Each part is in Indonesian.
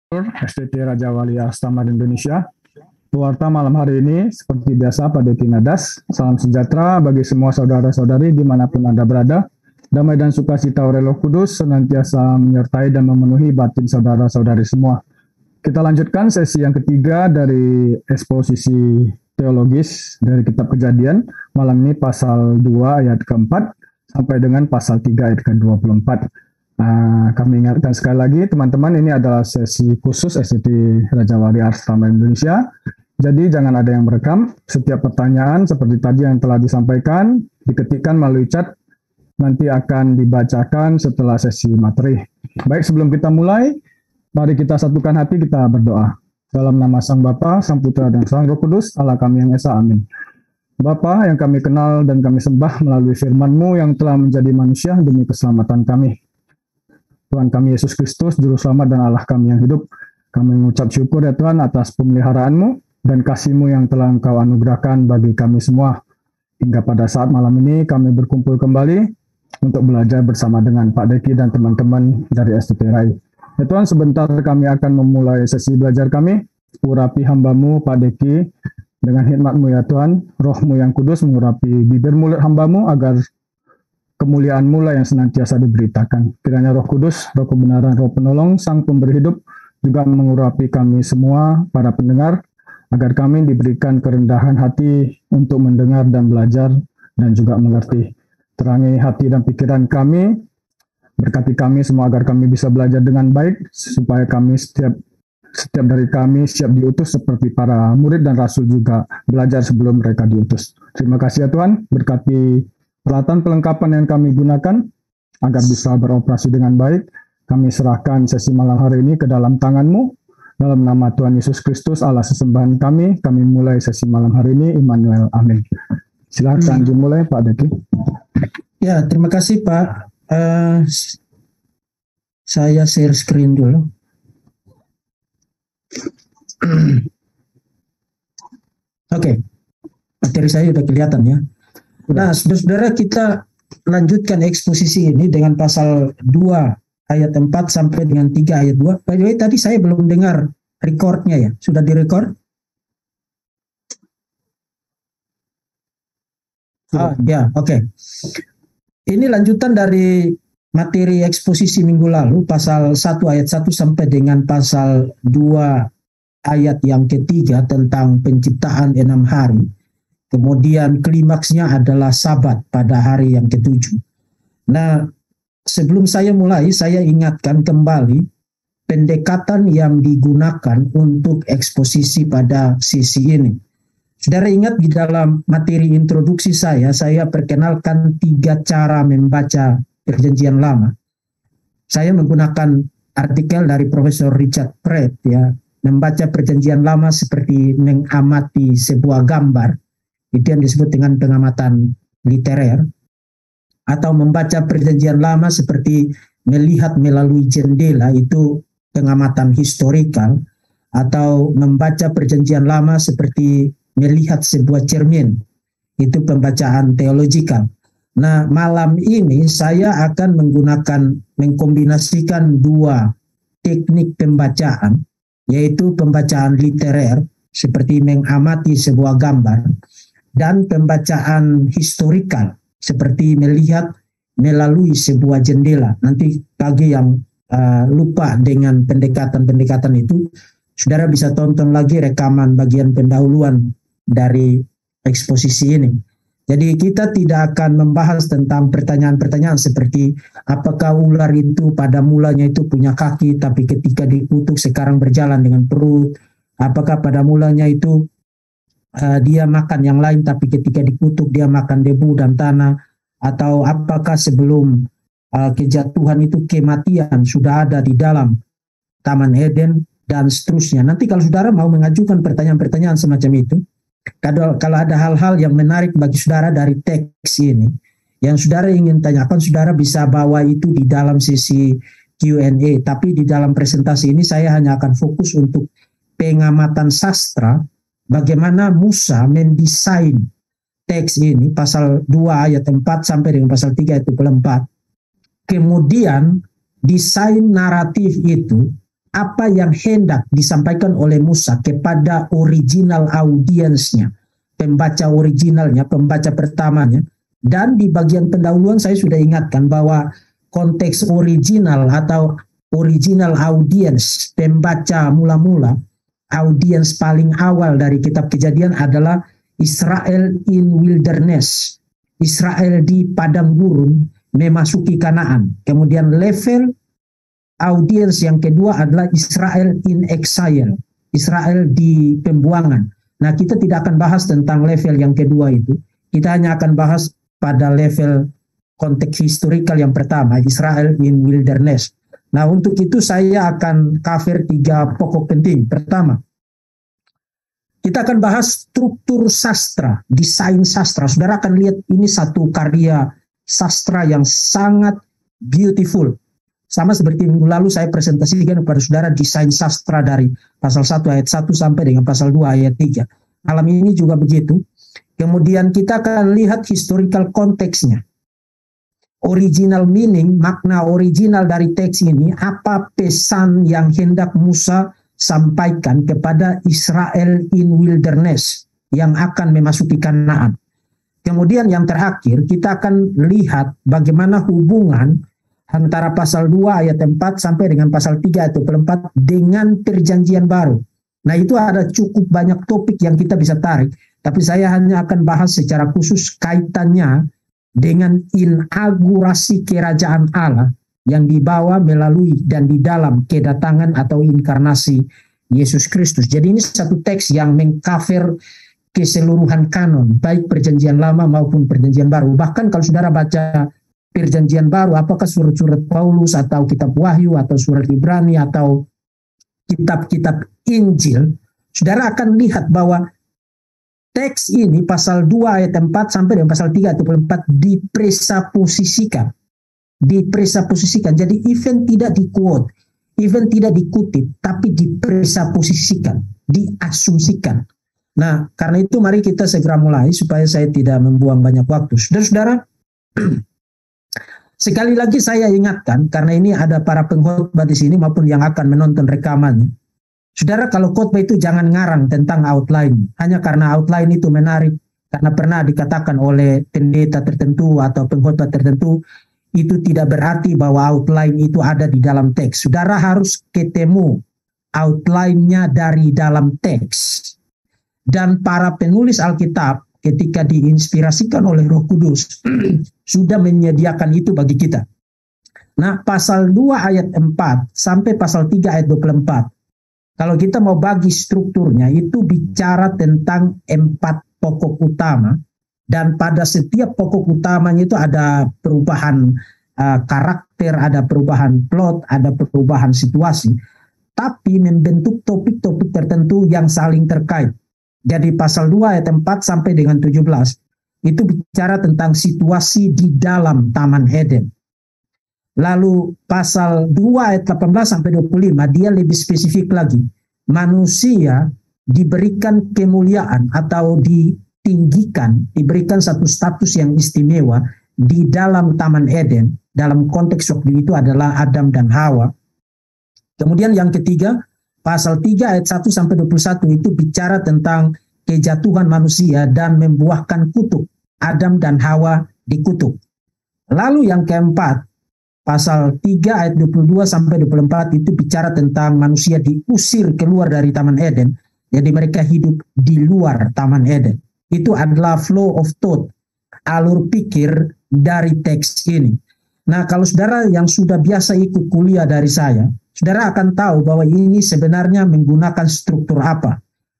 STT Raja Wali Astamar Indonesia. Pewarta malam hari ini seperti biasa Pak Deki Nadas. Salam sejahtera bagi semua saudara-saudari dimanapun Anda berada. Damai dan sukacita Roh Kudus senantiasa menyertai dan memenuhi batin saudara-saudari semua. Kita lanjutkan sesi yang ketiga dari eksposisi teologis dari Kitab Kejadian. Malam ini pasal 2 ayat keempat sampai dengan pasal 3 ayat ke-24. Kami ingatkan sekali lagi teman-teman, ini adalah sesi khusus STT Raja Wali Astamar Indonesia. Jadi jangan ada yang merekam. Setiap pertanyaan seperti tadi yang telah disampaikan diketikkan melalui chat, nanti akan dibacakan setelah sesi materi. Baik, sebelum kita mulai, mari kita satukan hati, kita berdoa. Dalam nama Sang Bapa, Sang Putra, dan Sang Roh Kudus, Allah kami yang Esa, amin. Bapa yang kami kenal dan kami sembah melalui firman-Mu yang telah menjadi manusia demi keselamatan kami. Tuhan kami Yesus Kristus, Juru Selamat dan Allah kami yang hidup. Kami mengucap syukur ya Tuhan atas pemeliharaan-Mu dan kasih-Mu yang telah Engkau anugerahkan bagi kami semua. Hingga pada saat malam ini kami berkumpul kembali untuk belajar bersama dengan Pak Deki dan teman-teman dari STT RAI. Ya Tuhan, sebentar kami akan memulai sesi belajar kami. Urapi hamba-Mu Pak Deki dengan hikmat-Mu ya Tuhan. Roh-Mu yang kudus mengurapi bibir mulut hamba-Mu agar kemuliaan-Mu lah yang senantiasa diberitakan. Kiranya Roh Kudus, Roh kebenaran, Roh penolong, Sang pemberi hidup juga mengurapi kami semua, para pendengar, agar kami diberikan kerendahan hati untuk mendengar dan belajar dan juga mengerti. Terangi hati dan pikiran kami, berkati kami semua agar kami bisa belajar dengan baik, supaya kami setiap dari kami siap diutus seperti para murid dan rasul juga belajar sebelum mereka diutus. Terima kasih ya Tuhan, berkati peralatan pelengkapan yang kami gunakan agar bisa beroperasi dengan baik. Kami serahkan sesi malam hari ini ke dalam tangan-Mu. Dalam nama Tuhan Yesus Kristus, Allah sesembahan kami mulai sesi malam hari ini. Immanuel, amin. Silakan dimulai Pak Deki. Ya, terima kasih Pak. Saya share screen dulu. Oke, materi saya sudah kelihatan ya. Nah, saudara-saudara, kita lanjutkan eksposisi ini dengan pasal 2 ayat 4 sampai dengan 3 ayat 2. By the way, tadi saya belum dengar recordnya ya. Sudah direkord? Ya, oke. Ini lanjutan dari materi eksposisi minggu lalu, pasal 1 ayat 1 sampai dengan pasal 2 ayat yang ketiga tentang penciptaan 6 hari. Kemudian klimaksnya adalah Sabat pada hari yang ketujuh. Nah, sebelum saya mulai, saya ingatkan kembali pendekatan yang digunakan untuk eksposisi pada sisi ini. Saudara ingat di dalam materi introduksi saya perkenalkan 3 cara membaca Perjanjian Lama. Saya menggunakan artikel dari Profesor Richard Pratt ya, membaca Perjanjian Lama seperti mengamati sebuah gambar. Itu yang disebut dengan pengamatan literer, atau membaca Perjanjian Lama seperti melihat melalui jendela, itu pengamatan historikal, atau membaca Perjanjian Lama seperti melihat sebuah cermin, itu pembacaan teologikal. Nah, malam ini saya akan mengkombinasikan 2 teknik pembacaan, yaitu pembacaan literer seperti mengamati sebuah gambar, dan pembacaan historikal seperti melihat melalui sebuah jendela. Nanti bagi yang lupa dengan pendekatan-pendekatan itu, saudara bisa tonton lagi rekaman bagian pendahuluan dari eksposisi ini. Jadi kita tidak akan membahas tentang pertanyaan-pertanyaan seperti apakah ular itu pada mulanya itu punya kaki tapi ketika dikutuk sekarang berjalan dengan perut, apakah pada mulanya itu dia makan yang lain tapi ketika dikutuk dia makan debu dan tanah, atau apakah sebelum kejatuhan itu kematian sudah ada di dalam Taman Eden, dan seterusnya. Nanti kalau saudara mau mengajukan pertanyaan-pertanyaan semacam itu, kalau ada hal-hal yang menarik bagi saudara dari teks ini yang saudara ingin tanyakan, saudara bisa bawa itu di dalam sesi Q&A. Tapi di dalam presentasi ini saya hanya akan fokus untuk pengamatan sastra, bagaimana Musa mendesain teks ini, pasal 2 ayat 4 sampai dengan pasal 3 ayat 24. Kemudian desain naratif itu apa yang hendak disampaikan oleh Musa kepada original audiensnya, pembaca originalnya, pembaca pertamanya. Dan di bagian pendahuluan saya sudah ingatkan bahwa konteks original atau original audience, pembaca mula-mula, audiens paling awal dari kitab Kejadian adalah Israel in wilderness, Israel di padang gurun memasuki Kanaan. Kemudian level audiens yang kedua adalah Israel in exile, Israel di pembuangan. Nah, kita tidak akan bahas tentang level yang kedua itu. Kita hanya akan bahas pada level konteks historikal yang pertama, Israel in wilderness. Nah, untuk itu saya akan cover 3 pokok penting. Pertama, kita akan bahas struktur sastra, desain sastra. Saudara akan lihat ini satu karya sastra yang sangat beautiful. Sama seperti minggu lalu saya presentasikan kepada saudara desain sastra dari pasal 1 ayat 1 sampai dengan pasal 2 ayat 3. Malam ini juga begitu. Kemudian kita akan lihat historical konteksnya. Original meaning, makna original dari teks ini, apa pesan yang hendak Musa sampaikan kepada Israel in wilderness yang akan memasuki Kanaan. Kemudian yang terakhir kita akan lihat bagaimana hubungan antara pasal 2 ayat 4 sampai dengan pasal 3 ayat 24 dengan perjanjian baru. Nah, itu ada cukup banyak topik yang kita bisa tarik, tapi saya hanya akan bahas secara khusus kaitannya dengan inaugurasi kerajaan Allah yang dibawa melalui dan di dalam kedatangan atau inkarnasi Yesus Kristus. Jadi ini satu teks yang mengcover keseluruhan kanon, baik perjanjian lama maupun perjanjian baru. Bahkan kalau saudara baca perjanjian baru, apakah surat-surat Paulus atau kitab Wahyu atau surat Ibrani atau kitab-kitab Injil, saudara akan lihat bahwa teks ini pasal 2 ayat 4 sampai dengan pasal 3 ayat 24 dipresaposisikan. Dipresaposisikan. Jadi even tidak di-quote, even tidak dikutip, tapi dipresaposisikan, diasumsikan. Nah, karena itu mari kita segera mulai supaya saya tidak membuang banyak waktu. Saudara-saudara, sekali lagi saya ingatkan, karena ini ada para pengkhotbah di sini maupun yang akan menonton rekamannya. Saudara, kalau khotbah itu jangan ngarang tentang outline. Hanya karena outline itu menarik, karena pernah dikatakan oleh pendeta tertentu atau pengkhotbah tertentu, itu tidak berarti bahwa outline itu ada di dalam teks. Saudara harus ketemu outline-nya dari dalam teks. Dan para penulis Alkitab ketika diinspirasikan oleh Roh Kudus sudah menyediakan itu bagi kita. Nah, pasal 2 ayat 4 sampai pasal 3 ayat 24. Kalau kita mau bagi strukturnya itu bicara tentang 4 pokok utama, dan pada setiap pokok utamanya itu ada perubahan karakter, ada perubahan plot, ada perubahan situasi, tapi membentuk topik-topik tertentu yang saling terkait. Jadi pasal 2 ayat 4 sampai dengan 17 itu bicara tentang situasi di dalam Taman Eden. Lalu pasal 2 ayat 18 sampai 25 dia lebih spesifik lagi. Manusia diberikan kemuliaan atau ditinggikan, diberikan satu status yang istimewa di dalam Taman Eden. Dalam konteks waktu itu adalah Adam dan Hawa. Kemudian yang ketiga, pasal 3 ayat 1 sampai 21 itu bicara tentang kejatuhan manusia dan membuahkan kutuk. Adam dan Hawa dikutuk. Lalu yang keempat, pasal 3 ayat 22 sampai 24 itu bicara tentang manusia diusir keluar dari Taman Eden. Jadi mereka hidup di luar Taman Eden. Itu adalah flow of thought, alur pikir dari teks ini. Nah, kalau saudara yang sudah biasa ikut kuliah dari saya, saudara akan tahu bahwa ini sebenarnya menggunakan struktur apa.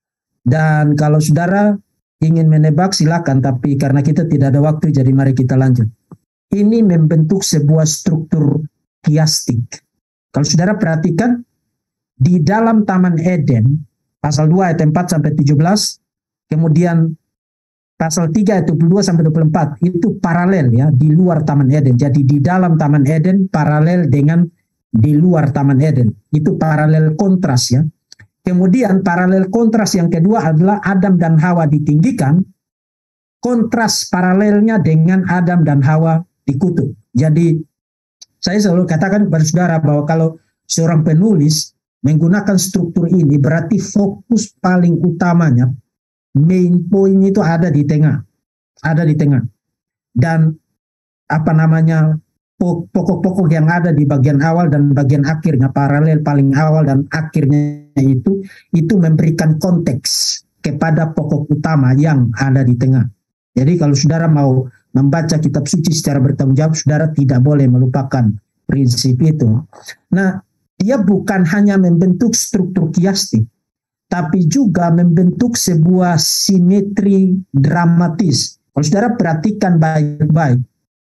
Dan kalau saudara ingin menebak silakan, tapi karena kita tidak ada waktu jadi mari kita lanjut. Ini membentuk sebuah struktur kiastik. Kalau saudara perhatikan di dalam Taman Eden pasal 2 ayat 4 sampai 17, kemudian pasal 3 ayat 22 sampai 24 itu paralel ya di luar Taman Eden. Jadi di dalam Taman Eden paralel dengan di luar Taman Eden. Itu paralel kontras ya. Kemudian paralel kontras yang kedua adalah Adam dan Hawa ditinggikan. Kontras paralelnya dengan Adam dan Hawa dikutuk. Jadi saya selalu katakan kepada saudara bahwa kalau seorang penulis menggunakan struktur ini, berarti fokus paling utamanya, main point itu ada di tengah. Ada di tengah. Dan apa namanya, pokok-pokok yang ada di bagian awal dan bagian akhirnya, paralel paling awal dan akhirnya itu memberikan konteks kepada pokok utama yang ada di tengah. Jadi kalau saudara mau membaca kitab suci secara bertanggung jawab, saudara tidak boleh melupakan prinsip itu. Nah, dia bukan hanya membentuk struktur kiastik, tapi juga membentuk sebuah simetri dramatis. Kalau saudara perhatikan baik-baik,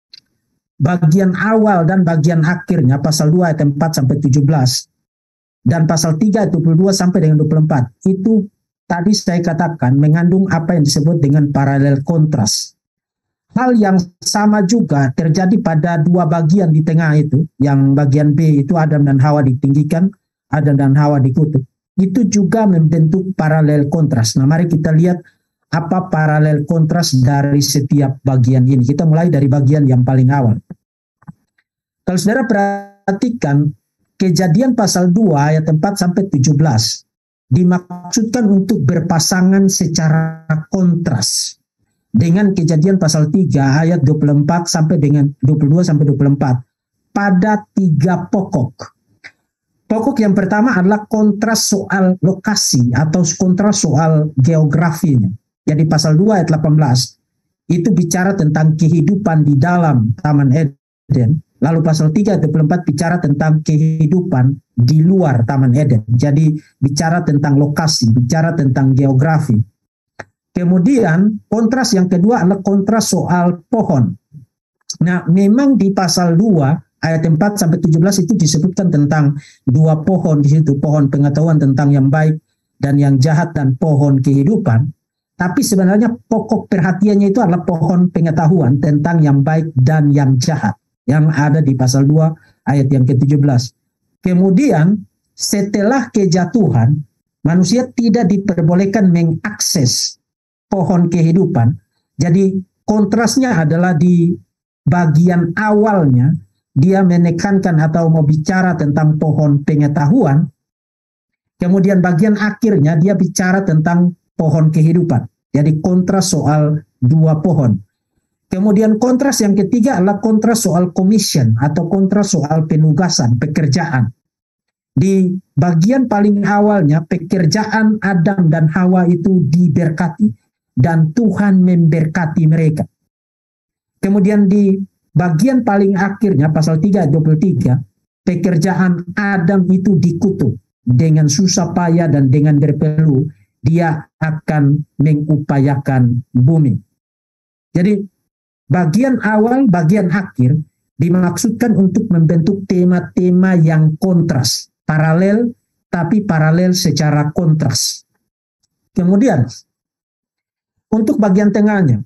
bagian awal dan bagian akhirnya, pasal 2 ayat 4 sampai 17, dan pasal 3 ayat 22 sampai dengan 24, itu tadi saya katakan mengandung apa yang disebut dengan paralel kontras. Hal yang sama juga terjadi pada dua bagian di tengah itu, yang bagian B itu Adam dan Hawa ditinggikan, Adam dan Hawa dikutuk. Itu juga membentuk paralel kontras. Nah, mari kita lihat apa paralel kontras dari setiap bagian ini. Kita mulai dari bagian yang paling awal. Kalau saudara perhatikan, Kejadian pasal 2 ayat 4 sampai 17 dimaksudkan untuk berpasangan secara kontras dengan Kejadian pasal 3 ayat 24 sampai dengan 22 sampai 24 pada 3 pokok. Pokok yang pertama adalah kontras soal lokasi atau kontras soal geografinya. Jadi pasal 2 ayat 18 itu bicara tentang kehidupan di dalam Taman Eden. Lalu pasal 3 ayat 24 bicara tentang kehidupan di luar Taman Eden. Jadi bicara tentang lokasi, bicara tentang geografi. Kemudian kontras yang kedua adalah kontras soal pohon. Nah, memang di pasal 2 ayat 4 sampai 17 itu disebutkan tentang 2 pohon di situ, pohon pengetahuan tentang yang baik dan yang jahat dan pohon kehidupan. Tapi sebenarnya pokok perhatiannya itu adalah pohon pengetahuan tentang yang baik dan yang jahat yang ada di pasal 2 ayat yang ke-17. Kemudian setelah kejatuhan, manusia tidak diperbolehkan mengakses pohon kehidupan. Jadi kontrasnya adalah di bagian awalnya dia menekankan atau mau bicara tentang pohon pengetahuan. Kemudian bagian akhirnya dia bicara tentang pohon kehidupan. Jadi kontras soal 2 pohon. Kemudian kontras yang ketiga adalah kontras soal commission atau kontras soal penugasan, pekerjaan. Di bagian paling awalnya pekerjaan Adam dan Hawa itu diberkati dan Tuhan memberkati mereka. Kemudian di bagian paling akhirnya pasal 3 ayat 23 pekerjaan Adam itu dikutuk dengan susah payah dan dengan berpeluh dia akan mengupayakan bumi. Jadi bagian awal, bagian akhir dimaksudkan untuk membentuk tema-tema yang kontras, paralel, tapi paralel secara kontras. Kemudian, untuk bagian tengahnya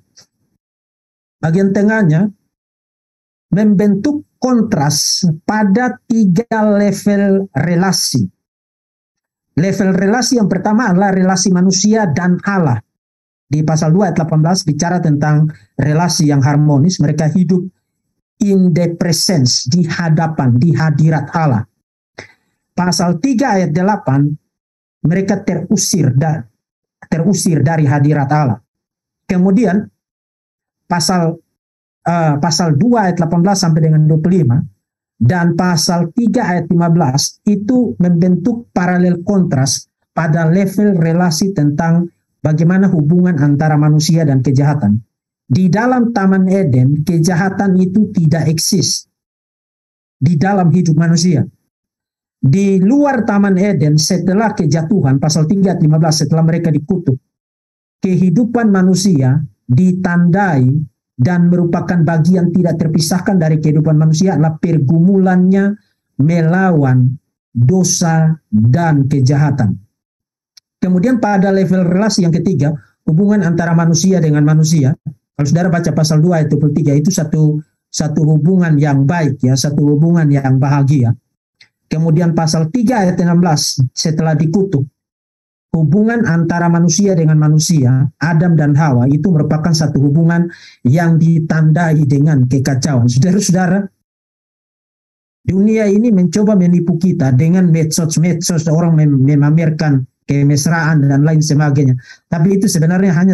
membentuk kontras pada 3 level relasi. Level relasi yang pertama adalah relasi manusia dan Allah. Di pasal 2 ayat 18 bicara tentang relasi yang harmonis. Mereka hidup in the presence, di hadapan, di hadirat Allah. Pasal 3 ayat 8 mereka terusir dari hadirat Allah. Kemudian pasal 2 ayat 18 sampai dengan 25 dan pasal 3 ayat 15 itu membentuk paralel kontras pada level relasi tentang bagaimana hubungan antara manusia dan kejahatan. Di dalam Taman Eden, kejahatan itu tidak eksis di dalam hidup manusia. Di luar Taman Eden, setelah kejatuhan, pasal 3 ayat 15, setelah mereka dikutuk, kehidupan manusia ditandai dan merupakan bagian tidak terpisahkan dari kehidupan manusia adalah pergumulannya melawan dosa dan kejahatan. Kemudian pada level relasi yang ketiga, hubungan antara manusia dengan manusia. Kalau saudara baca pasal 2 ayat 23 itu satu hubungan yang baik ya, satu hubungan yang bahagia. Kemudian pasal 3 ayat 16 setelah dikutuk, hubungan antara manusia dengan manusia, Adam dan Hawa itu merupakan satu hubungan yang ditandai dengan kekacauan. Saudara-saudara, Dunia ini mencoba menipu kita dengan medsos-medsos, orang memamerkan kemesraan dan lain sebagainya. Tapi itu sebenarnya hanya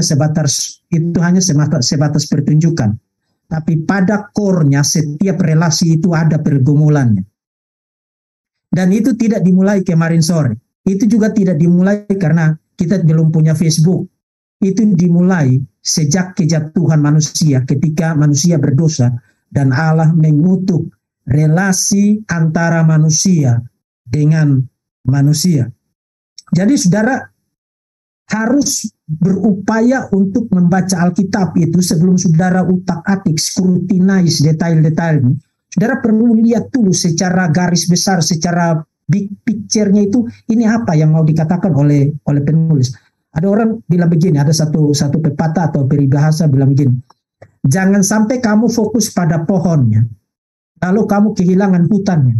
sebatas pertunjukan. Tapi pada core-nya setiap relasi itu ada pergumulannya. Dan itu tidak dimulai kemarin sore. Itu juga tidak dimulai karena kita belum punya Facebook. Itu dimulai sejak kejatuhan manusia, ketika manusia berdosa dan Allah mengutuk relasi antara manusia dengan manusia. Jadi saudara harus berupaya untuk membaca Alkitab itu sebelum saudara utak-atik, scrutinize detail-detailnya. Saudara perlu lihat dulu secara garis besar, secara big picture-nya itu, ini apa yang mau dikatakan oleh penulis. Ada orang bilang begini, ada satu pepatah atau peribahasa bilang begini, jangan sampai kamu fokus pada pohonnya, lalu kamu kehilangan hutannya.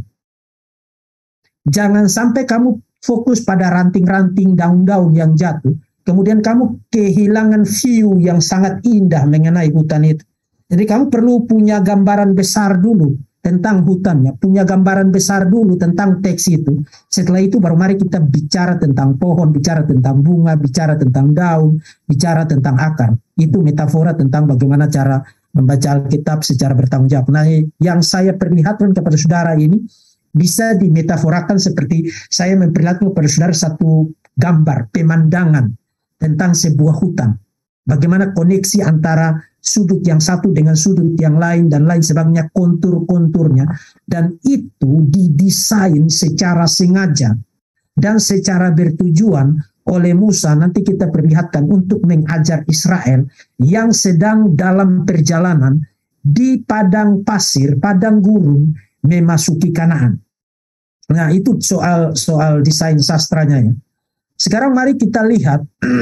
Jangan sampai kamu fokus pada ranting-ranting daun-daun yang jatuh, kemudian kamu kehilangan view yang sangat indah mengenai hutan itu. Jadi kamu perlu punya gambaran besar dulu tentang hutannya, punya gambaran besar dulu tentang teks itu. Setelah itu baru mari kita bicara tentang pohon, bicara tentang bunga, bicara tentang daun, bicara tentang akar. Itu metafora tentang bagaimana cara membaca Alkitab secara bertanggung jawab. Nah, yang saya perlihatkan kepada saudara ini bisa dimetaforakan seperti saya memperlihatkan kepada saudara satu gambar, pemandangan tentang sebuah hutan. Bagaimana koneksi antara sudut yang satu dengan sudut yang lain dan lain sebagainya, kontur-konturnya. Dan itu didesain secara sengaja dan secara bertujuan oleh Musa. Nanti kita perlihatkan untuk mengajar Israel yang sedang dalam perjalanan di padang pasir, padang gurun memasuki Kanaan. Nah, itu soal desain sastranya ya. Sekarang mari kita lihat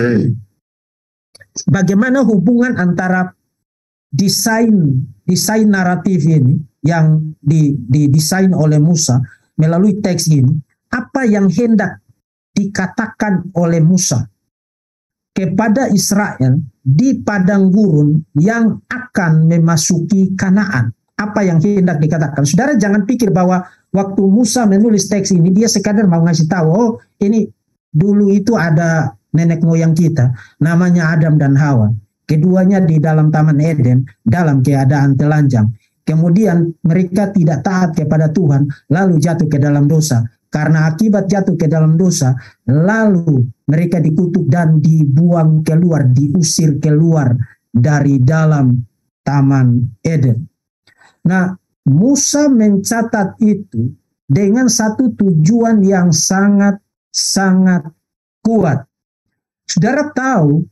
bagaimana hubungan antara desain naratif ini yang didesain oleh Musa melalui teks ini, apa yang hendak dikatakan oleh Musa kepada Israel di padang gurun yang akan memasuki Kanaan. Apa yang hendak dikatakan? Saudara jangan pikir bahwa waktu Musa menulis teks ini dia sekadar mau ngasih tahu, oh ini dulu itu ada nenek moyang kita, namanya Adam dan Hawa. Keduanya di dalam Taman Eden, dalam keadaan telanjang. Kemudian mereka tidak taat kepada Tuhan, lalu jatuh ke dalam dosa. Karena akibat jatuh ke dalam dosa, lalu mereka dikutuk dan dibuang keluar, diusir keluar dari dalam Taman Eden. Nah, Musa mencatat itu dengan satu tujuan yang sangat kuat. Saudara tahu,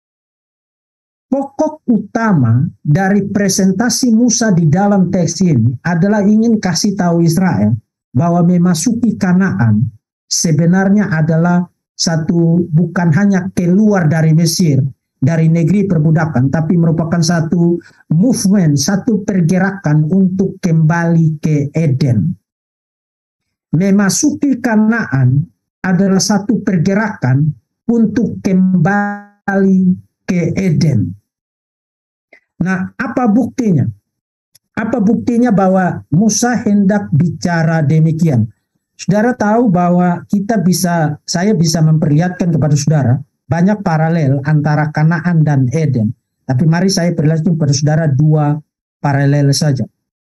pokok utama dari presentasi Musa di dalam teks ini adalah ingin kasih tahu Israel bahwa memasuki Kanaan sebenarnya adalah bukan hanya keluar dari Mesir, dari negeri perbudakan, tapi merupakan satu movement, satu pergerakan untuk kembali ke Eden. Memasuki Kanaan adalah satu pergerakan untuk kembali ke Eden. Nah, apa buktinya? Apa buktinya bahwa Musa hendak bicara demikian? Saudara tahu bahwa saya bisa memperlihatkan kepada saudara banyak paralel antara Kanaan dan Eden. Tapi mari saya perlihatkan kepada saudara dua paralel saja.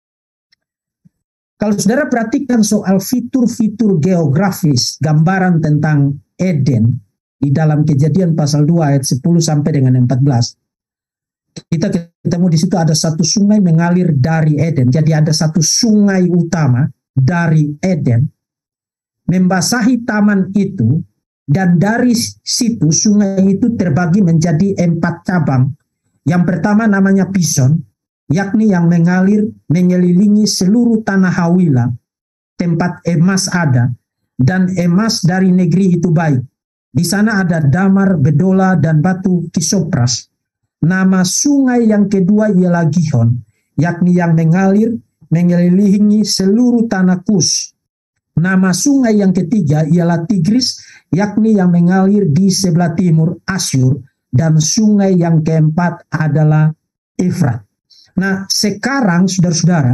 Kalau saudara perhatikan soal fitur-fitur geografis, gambaran tentang Eden di dalam Kejadian pasal 2 ayat 10 sampai dengan 14. Kita ketemu di situ ada satu sungai mengalir dari Eden. Jadi ada satu sungai utama dari Eden membasahi taman itu, dan dari situ sungai itu terbagi menjadi 4 cabang. Yang pertama namanya Pison, yakni yang mengalir mengelilingi seluruh tanah Hawila, tempat emas ada, dan emas dari negeri itu baik. Di sana ada damar, bedola, dan batu kisopras. Nama sungai yang kedua ialah Gihon, yakni yang mengalir mengelilingi seluruh tanah Kus. Nama sungai yang ketiga ialah Tigris, yakni yang mengalir di sebelah timur Asyur, dan sungai yang keempat adalah Efrat. Nah, sekarang saudara-saudara,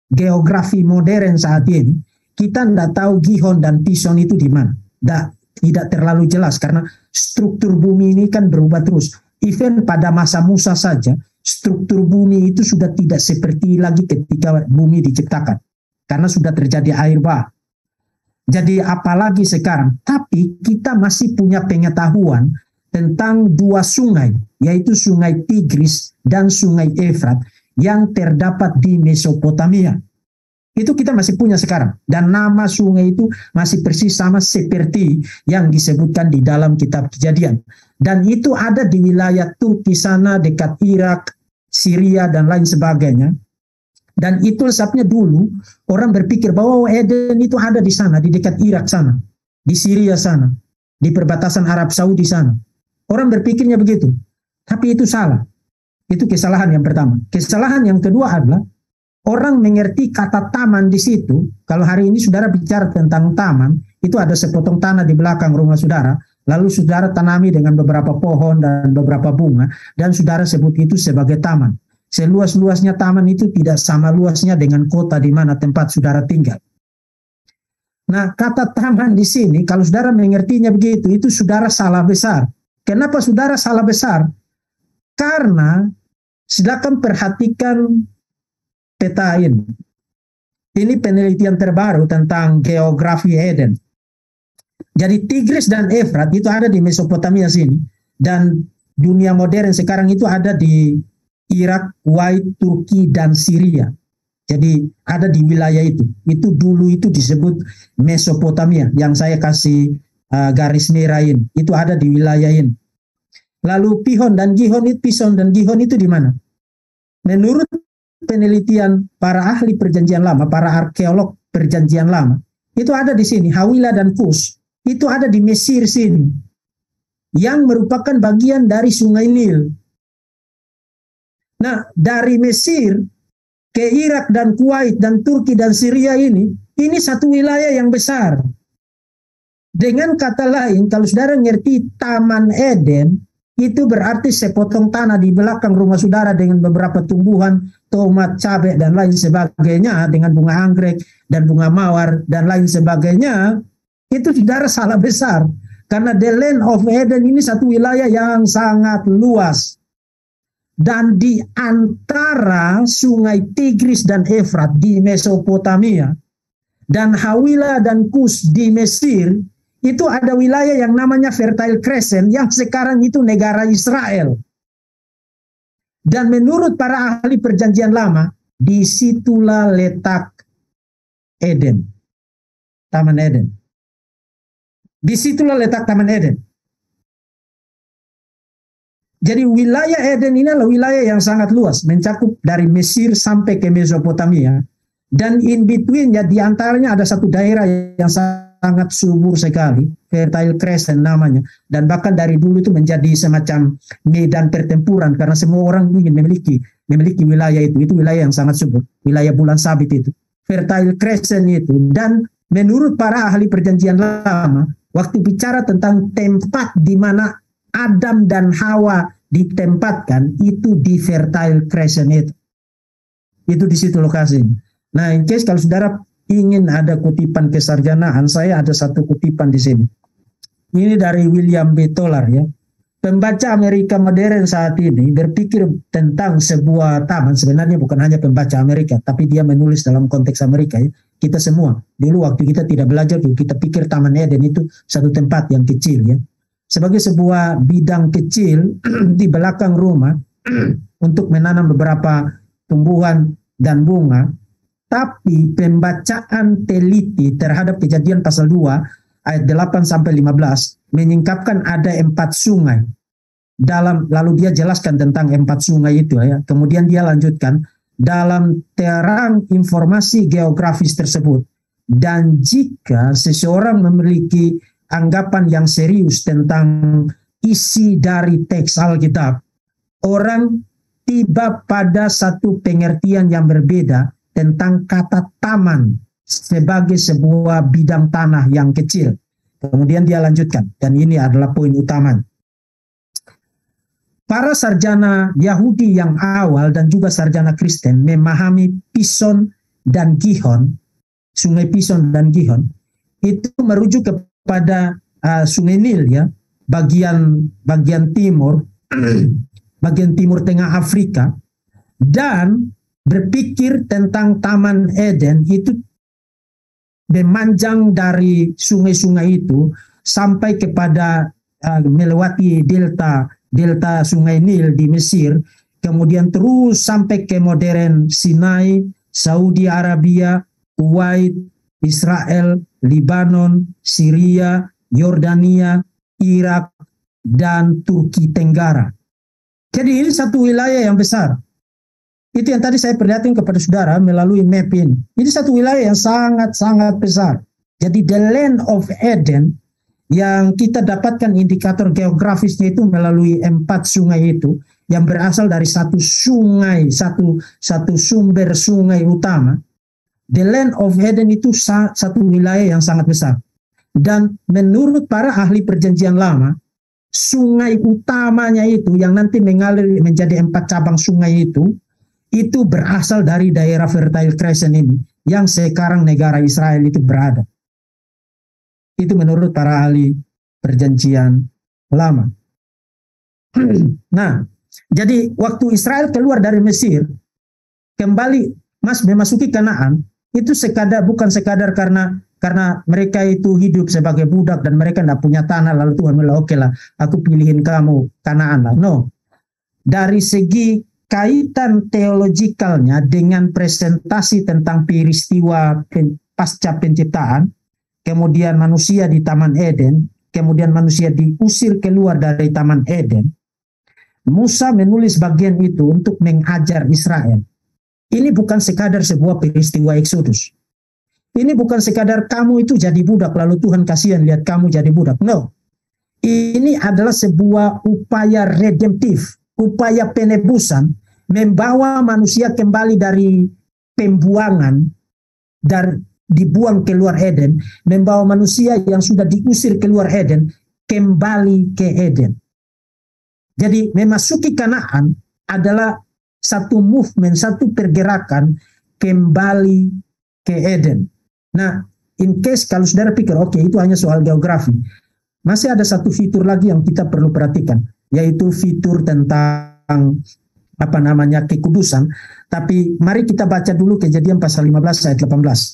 geografi modern saat ini, kita tidak tahu Gihon dan Pison itu di mana. Tidak terlalu jelas karena struktur bumi ini kan berubah terus. Even pada masa Musa saja, struktur bumi itu sudah tidak seperti lagi ketika bumi diciptakan. Karena sudah terjadi air bah. Jadi apalagi sekarang. Tapi kita masih punya pengetahuan tentang dua sungai, yaitu sungai Tigris dan sungai Efrat yang terdapat di Mesopotamia. Itu kita masih punya sekarang. Dan nama sungai itu masih persis sama seperti yang disebutkan di dalam kitab Kejadian. Dan itu ada di wilayah Turki sana, dekat Irak, Syria, dan lain sebagainya. Dan itu sebabnya dulu orang berpikir bahwa Eden itu ada di sana, di dekat Irak sana, di Syria sana, di perbatasan Arab Saudi sana. Orang berpikirnya begitu. Tapi itu salah. Itu kesalahan yang pertama. Kesalahan yang kedua adalah orang mengerti kata taman di situ. Kalau hari ini saudara bicara tentang taman, itu ada sepotong tanah di belakang rumah saudara, lalu saudara tanami dengan beberapa pohon dan beberapa bunga, dan saudara sebut itu sebagai taman. Seluas-luasnya taman itu tidak sama luasnya dengan kota di mana tempat saudara tinggal. Nah, kata taman di sini, kalau saudara mengertinya begitu, itu saudara salah besar. Kenapa saudara salah besar? Karena, silakan perhatikan peta ini. Ini penelitian terbaru tentang geografi Eden. Jadi Tigris dan Efrat itu ada di Mesopotamia sini. Dan dunia modern sekarang itu ada di Irak, Kuwait, Turki, dan Syria. Jadi ada di wilayah itu. Itu dulu itu disebut Mesopotamia. Yang saya kasih garis merah ini. Itu ada di wilayah ini. Lalu Pison dan Gihon itu di mana? Menurut penelitian para ahli perjanjian lama, para arkeolog perjanjian lama, itu ada di sini. Hawilah dan Kus. Itu ada di Mesir sini. Yang merupakan bagian dari Sungai Nil. Nah, dari Mesir ke Irak dan Kuwait dan Turki dan Syria ini satu wilayah yang besar. Dengan kata lain, kalau saudara ngerti Taman Eden, itu berarti sepotong tanah di belakang rumah saudara dengan beberapa tumbuhan, tomat, cabai, dan lain sebagainya, dengan bunga anggrek dan bunga mawar dan lain sebagainya, itu saudara salah besar. Karena the land of Eden ini satu wilayah yang sangat luas. Dan di antara sungai Tigris dan Efrat di Mesopotamia dan Hawilah dan Kus di Mesir, itu ada wilayah yang namanya Fertile Crescent yang sekarang itu negara Israel. Dan menurut para ahli perjanjian lama, disitulah letak Eden. Taman Eden. Disitulah letak Taman Eden. Jadi wilayah Eden ini adalah wilayah yang sangat luas, mencakup dari Mesir sampai ke Mesopotamia. Dan in between-nya, di antaranya ada satu daerah yang sangat subur sekali, Fertile Crescent namanya. Dan bahkan dari dulu itu menjadi semacam medan pertempuran, karena semua orang ingin memiliki wilayah itu. Itu wilayah yang sangat subur, wilayah bulan sabit itu. Fertile Crescent itu. Dan menurut para ahli perjanjian lama, waktu bicara tentang tempat di mana Adam dan Hawa ditempatkan, itu di Fertile Crescent itu. Itu di situ lokasinya. Nah, in case kalau saudara ingin ada kutipan kesarjanaan, saya ada satu kutipan di sini. Ini dari William B. Tolar ya. Pembaca Amerika modern saat ini berpikir tentang sebuah taman, sebenarnya bukan hanya pembaca Amerika, tapi dia menulis dalam konteks Amerika ya. Kita semua, dulu waktu kita tidak belajar, kita pikir Taman Eden itu satu tempat yang kecil ya. Sebagai sebuah bidang kecil di belakang rumah untuk menanam beberapa tumbuhan dan bunga. Tapi pembacaan teliti terhadap Kejadian pasal 2 ayat 8 sampai 15 menyingkapkan ada 4 sungai. Lalu dia jelaskan tentang 4 sungai itu ya. Kemudian dia lanjutkan dalam terang informasi geografis tersebut. Dan jika seseorang memiliki anggapan yang serius tentang isi dari teks Alkitab, orang tiba pada satu pengertian yang berbeda tentang kata taman sebagai sebuah bidang tanah yang kecil. Kemudian dia lanjutkan, dan ini adalah poin utama. Para sarjana Yahudi yang awal dan juga sarjana Kristen memahami Pison dan Gihon, Sungai Pison dan Gihon, itu merujuk kepada Sungai Nil ya, bagian timur, bagian timur tengah Afrika, dan berpikir tentang Taman Eden itu memanjang dari sungai-sungai itu sampai kepada melewati delta Sungai Nil di Mesir, kemudian terus sampai ke modern Sinai, Saudi Arabia, Kuwait, Israel, Libanon, Syria, Yordania, Irak, dan Turki Tenggara. Jadi ini satu wilayah yang besar. Itu yang tadi saya perlihatkan kepada saudara melalui map ini. Ini satu wilayah yang sangat-sangat besar. Jadi the land of Eden yang kita dapatkan indikator geografisnya itu melalui 4 sungai itu yang berasal dari satu sungai, satu sumber sungai utama. The land of Eden itu satu wilayah yang sangat besar. Dan menurut para ahli perjanjian lama, sungai utamanya itu yang nanti mengalir menjadi 4 cabang sungai itu berasal dari daerah Fertile Crescent ini yang sekarang negara Israel itu berada. Itu menurut para ahli perjanjian lama. Nah, jadi waktu Israel keluar dari Mesir, kembali memasuki Kanaan, itu bukan sekadar karena mereka itu hidup sebagai budak dan mereka tidak punya tanah, lalu Tuhan bilang, oke lah, aku pilihin kamu Kanaan lah. No. Dari segi kaitan teologikalnya dengan presentasi tentang peristiwa pasca penciptaan, kemudian manusia di Taman Eden, kemudian manusia diusir keluar dari Taman Eden, Musa menulis bagian itu untuk mengajar Israel. Ini bukan sekadar sebuah peristiwa Exodus. Ini bukan sekadar kamu itu jadi budak, lalu Tuhan kasihan lihat kamu jadi budak. No. Ini adalah sebuah upaya redemptif, upaya penebusan, membawa manusia kembali dari pembuangan, dan dibuang keluar Eden, membawa manusia yang sudah diusir keluar Eden, kembali ke Eden. Jadi memasuki Kanaan adalah satu movement, satu pergerakan kembali ke Eden. Nah, in case kalau saudara pikir, oke, itu hanya soal geografi, masih ada satu fitur lagi yang kita perlu perhatikan, yaitu fitur tentang kekudusan. Tapi mari kita baca dulu Kejadian pasal 15 ayat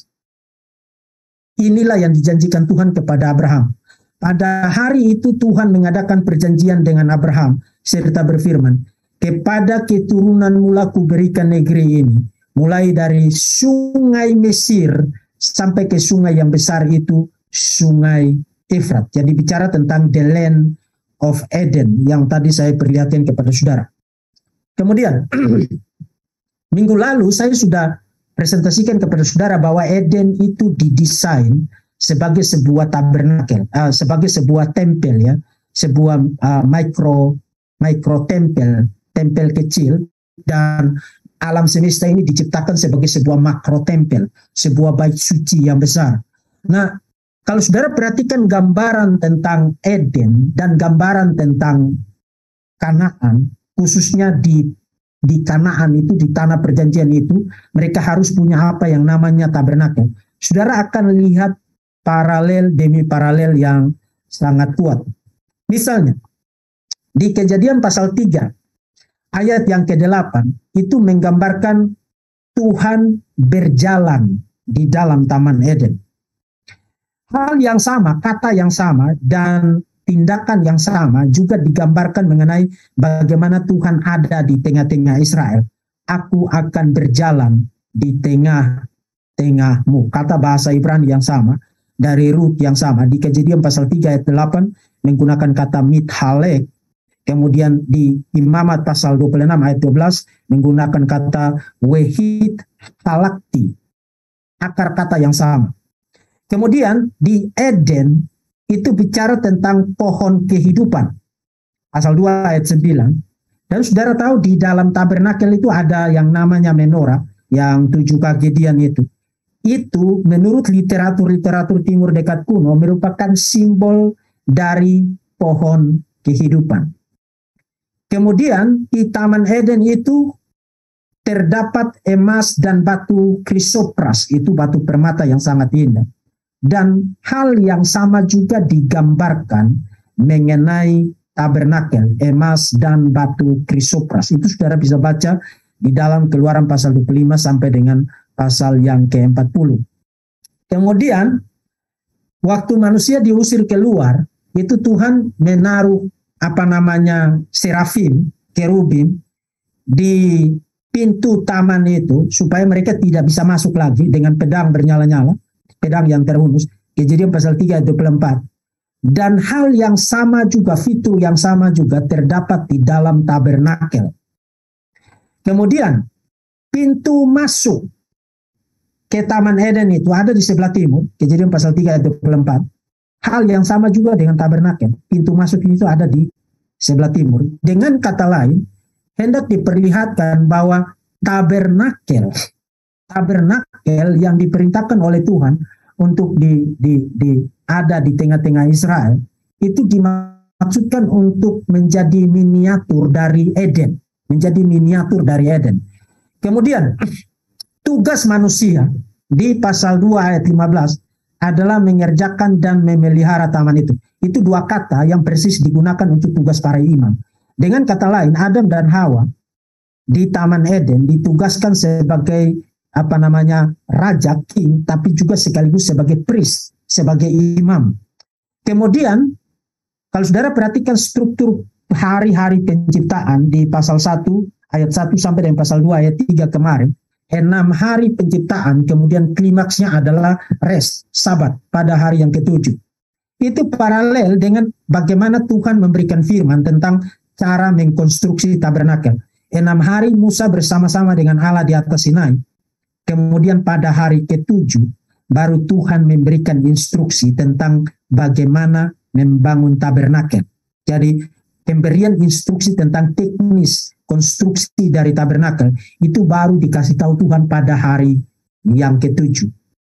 18. Inilah yang dijanjikan Tuhan kepada Abraham. Pada hari itu Tuhan mengadakan perjanjian dengan Abraham serta berfirman, kepada keturunanmu lah kuberikan negeri ini, mulai dari sungai Mesir sampai ke sungai yang besar itu, sungai Efrat. Jadi bicara tentang the land of Eden yang tadi saya perlihatkan kepada saudara. Kemudian minggu lalu saya sudah presentasikan kepada saudara bahwa Eden itu didesain sebagai sebuah tabernakel, sebagai sebuah tempel ya, sebuah micro tempel kecil, dan alam semesta ini diciptakan sebagai sebuah makro tempel, sebuah bait suci yang besar. Nah, kalau saudara perhatikan gambaran tentang Eden dan gambaran tentang Kanaan, khususnya di Kanaan itu, di tanah perjanjian itu, mereka harus punya apa yang namanya tabernakel. Saudara akan lihat paralel demi paralel yang sangat kuat. Misalnya, di Kejadian pasal 3, ayat yang ke-8, itu menggambarkan Tuhan berjalan di dalam Taman Eden. Hal yang sama, kata yang sama, dan tindakan yang sama juga digambarkan mengenai bagaimana Tuhan ada di tengah-tengah Israel. Aku akan berjalan di tengah-tengahmu. Kata bahasa Ibrani yang sama, dari root yang sama. Di Kejadian pasal 3 ayat 8 menggunakan kata mithalek. Kemudian di Imamat pasal 26 ayat 12 menggunakan kata wehit halakti. Akar kata yang sama. Kemudian di Eden itu bicara tentang pohon kehidupan. Pasal 2 ayat 9. Dan saudara tahu di dalam tabernakel itu ada yang namanya menorah, yang 7 kejadian itu. Itu menurut literatur timur dekat kuno merupakan simbol dari pohon kehidupan. Kemudian di Taman Eden itu terdapat emas dan batu krisopras, itu batu permata yang sangat indah. Dan hal yang sama juga digambarkan mengenai tabernakel, emas dan batu krisopras. Itu saudara bisa baca di dalam Keluaran pasal 25 sampai dengan pasal yang ke-40. Kemudian waktu manusia diusir keluar, itu Tuhan menaruh serafim, kerubim di pintu taman itu supaya mereka tidak bisa masuk lagi dengan pedang bernyala-nyala, pedang yang terhunus. Kejadian pasal 3 ayat 24. Dan hal yang sama juga, fitur yang sama juga terdapat di dalam tabernakel. Kemudian pintu masuk ke Taman Eden itu ada di sebelah timur, Kejadian pasal 3 ayat 24. Hal yang sama juga dengan tabernakel. Pintu masuk itu ada di sebelah timur. Dengan kata lain, hendak diperlihatkan bahwa tabernakel yang diperintahkan oleh Tuhan untuk ada di tengah-tengah Israel, itu dimaksudkan untuk menjadi miniatur dari Eden. Kemudian tugas manusia di pasal 2 ayat 15 adalah mengerjakan dan memelihara taman itu. Itu dua kata yang persis digunakan untuk tugas para imam. Dengan kata lain, Adam dan Hawa di Taman Eden ditugaskan sebagai raja, king, tapi juga sekaligus sebagai priest, sebagai imam. Kemudian, kalau saudara perhatikan struktur hari-hari penciptaan di pasal 1 ayat 1 sampai dengan pasal 2 ayat 3 kemarin, 6 hari penciptaan, kemudian klimaksnya adalah rest, sabat pada hari yang ke-7. Itu paralel dengan bagaimana Tuhan memberikan firman tentang cara mengkonstruksi tabernakel. 6 hari Musa bersama-sama dengan Allah di atas Sinai. Kemudian pada hari ke-7 baru Tuhan memberikan instruksi tentang bagaimana membangun tabernakel. Jadi pemberian instruksi tentang teknis konstruksi dari tabernakel itu baru dikasih tahu Tuhan pada hari yang ke-7.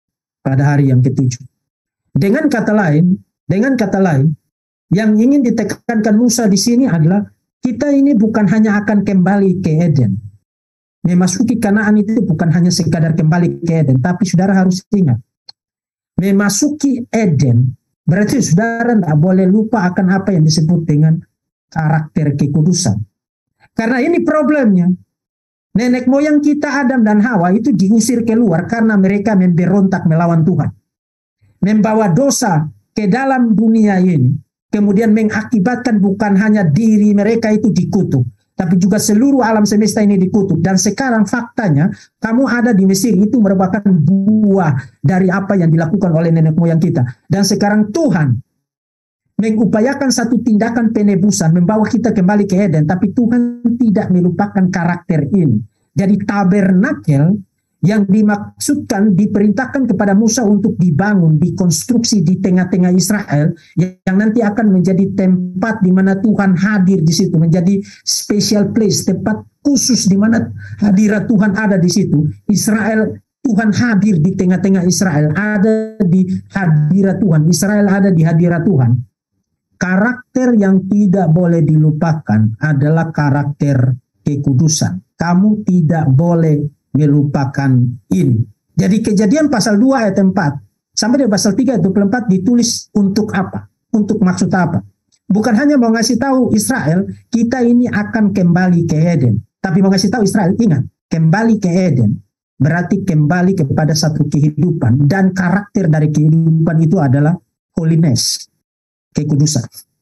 Dengan kata lain, yang ingin ditekankan Musa di sini adalah kita ini bukan hanya akan kembali ke Eden. Memasuki Kanaan itu bukan hanya sekadar kembali ke Eden, tapi saudara harus ingat, memasuki Eden berarti saudara tidak boleh lupa akan apa yang disebut dengan karakter kekudusan. Karena ini problemnya. Nenek moyang kita Adam dan Hawa itu diusir keluar karena mereka memberontak melawan Tuhan. Membawa dosa ke dalam dunia ini. Kemudian mengakibatkan bukan hanya diri mereka itu dikutuk, tapi juga seluruh alam semesta ini dikutuk. Dan sekarang faktanya, kamu ada di Mesir itu merupakan buah dari apa yang dilakukan oleh nenek moyang kita. Dan sekarang Tuhan mengupayakan satu tindakan penebusan, membawa kita kembali ke Eden, tapi Tuhan tidak melupakan karakter ini. Jadi tabernakel yang dimaksudkan, diperintahkan kepada Musa untuk dibangun, dikonstruksi di tengah-tengah Israel, yang nanti akan menjadi tempat di mana Tuhan hadir di situ, menjadi special place, tempat khusus di mana hadirat Tuhan ada di situ. Israel, Tuhan hadir di tengah-tengah Israel, ada di hadirat Tuhan. Israel ada di hadirat Tuhan. Karakter yang tidak boleh dilupakan adalah karakter kekudusan. Kamu tidak boleh melupakan ini. Jadi Kejadian pasal 2 ayat 4 sampai di pasal 3 ayat 24 ditulis untuk apa? Untuk maksud apa? Bukan hanya mau ngasih tahu Israel, kita ini akan kembali ke Eden. Tapi mau ngasih tahu Israel, ingat, kembali ke Eden berarti kembali kepada satu kehidupan. Dan karakter dari kehidupan itu adalah holiness, kekudusan.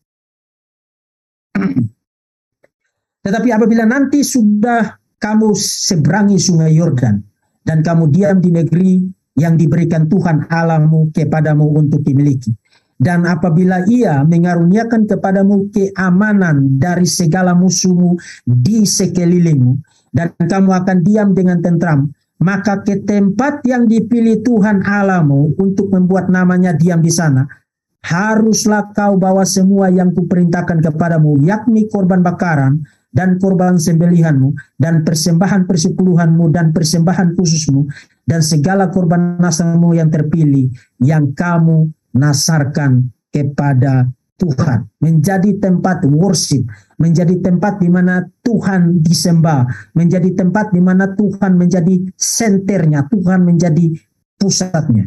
Tetapi apabila nanti sudah kamu seberangi sungai Yordan dan kamu diam di negeri yang diberikan Tuhan Allahmu kepadamu untuk dimiliki, dan apabila Ia mengaruniakan kepadamu keamanan dari segala musuhmu di sekelilingmu, dan kamu akan diam dengan tentram, maka ke tempat yang dipilih Tuhan Allahmu untuk membuat namanya diam di sana, haruslah kau bawa semua yang kuperintahkan kepadamu, yakni korban bakaran dan korban sembelihanmu, dan persembahan persepuluhanmu, dan persembahan khususmu, dan segala korban nasarmu yang terpilih, yang kamu nasarkan kepada Tuhan, menjadi tempat worship, menjadi tempat di mana Tuhan disembah, menjadi tempat di mana Tuhan menjadi senternya, Tuhan menjadi pusatnya.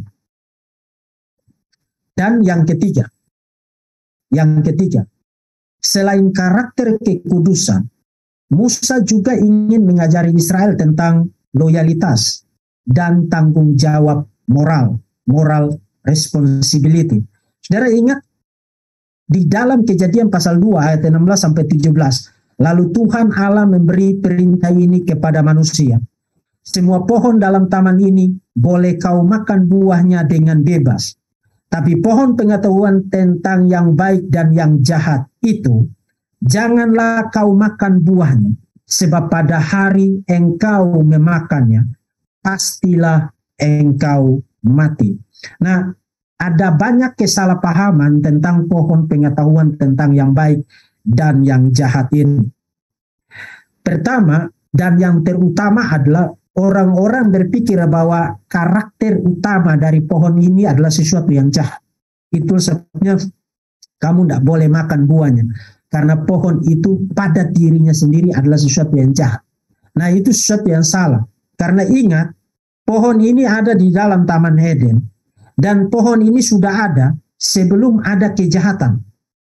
Dan yang ketiga, selain karakter kekudusan, Musa juga ingin mengajari Israel tentang loyalitas dan tanggung jawab moral responsibility. Saudara ingat di dalam Kejadian pasal 2 ayat 16 sampai 17, lalu Tuhan Allah memberi perintah ini kepada manusia. Semua pohon dalam taman ini boleh kau makan buahnya dengan bebas. Tapi pohon pengetahuan tentang yang baik dan yang jahat itu, janganlah kau makan buahnya, sebab pada hari engkau memakannya, pastilah engkau mati. Nah, ada banyak kesalahpahaman tentang pohon pengetahuan tentang yang baik dan yang jahat ini. Pertama, dan yang terutama adalah orang-orang berpikir bahwa karakter utama dari pohon ini adalah sesuatu yang jahat. Itu sebabnya kamu tidak boleh makan buahnya. Karena pohon itu pada dirinya sendiri adalah sesuatu yang jahat. Nah, itu sesuatu yang salah. Karena ingat, pohon ini ada di dalam Taman Eden. Dan pohon ini sudah ada sebelum ada kejahatan.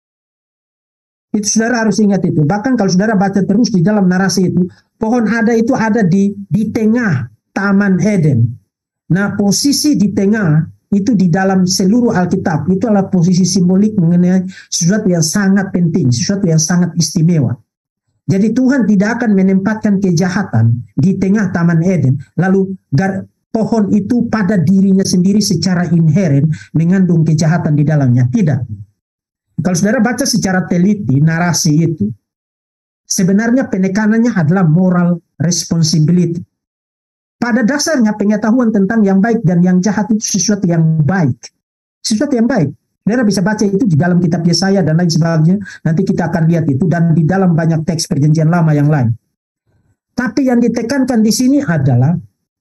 Itu saudara harus ingat itu. Bahkan kalau saudara baca terus di dalam narasi itu, pohon itu ada di tengah Taman Eden. Nah, posisi di tengah itu di dalam seluruh Alkitab itu adalah posisi simbolik mengenai sesuatu yang sangat penting, sesuatu yang sangat istimewa. Jadi Tuhan tidak akan menempatkan kejahatan di tengah Taman Eden, lalu pohon itu pada dirinya sendiri secara inheren mengandung kejahatan di dalamnya. Tidak. Kalau saudara baca secara teliti narasi itu, sebenarnya penekanannya adalah moral responsibility. Pada dasarnya pengetahuan tentang yang baik dan yang jahat itu sesuatu yang baik. Sesuatu yang baik. Saudara bisa baca itu di dalam kitab Yesaya dan lain sebagainya. Nanti kita akan lihat itu dan di dalam banyak teks perjanjian lama yang lain. Tapi yang ditekankan di sini adalah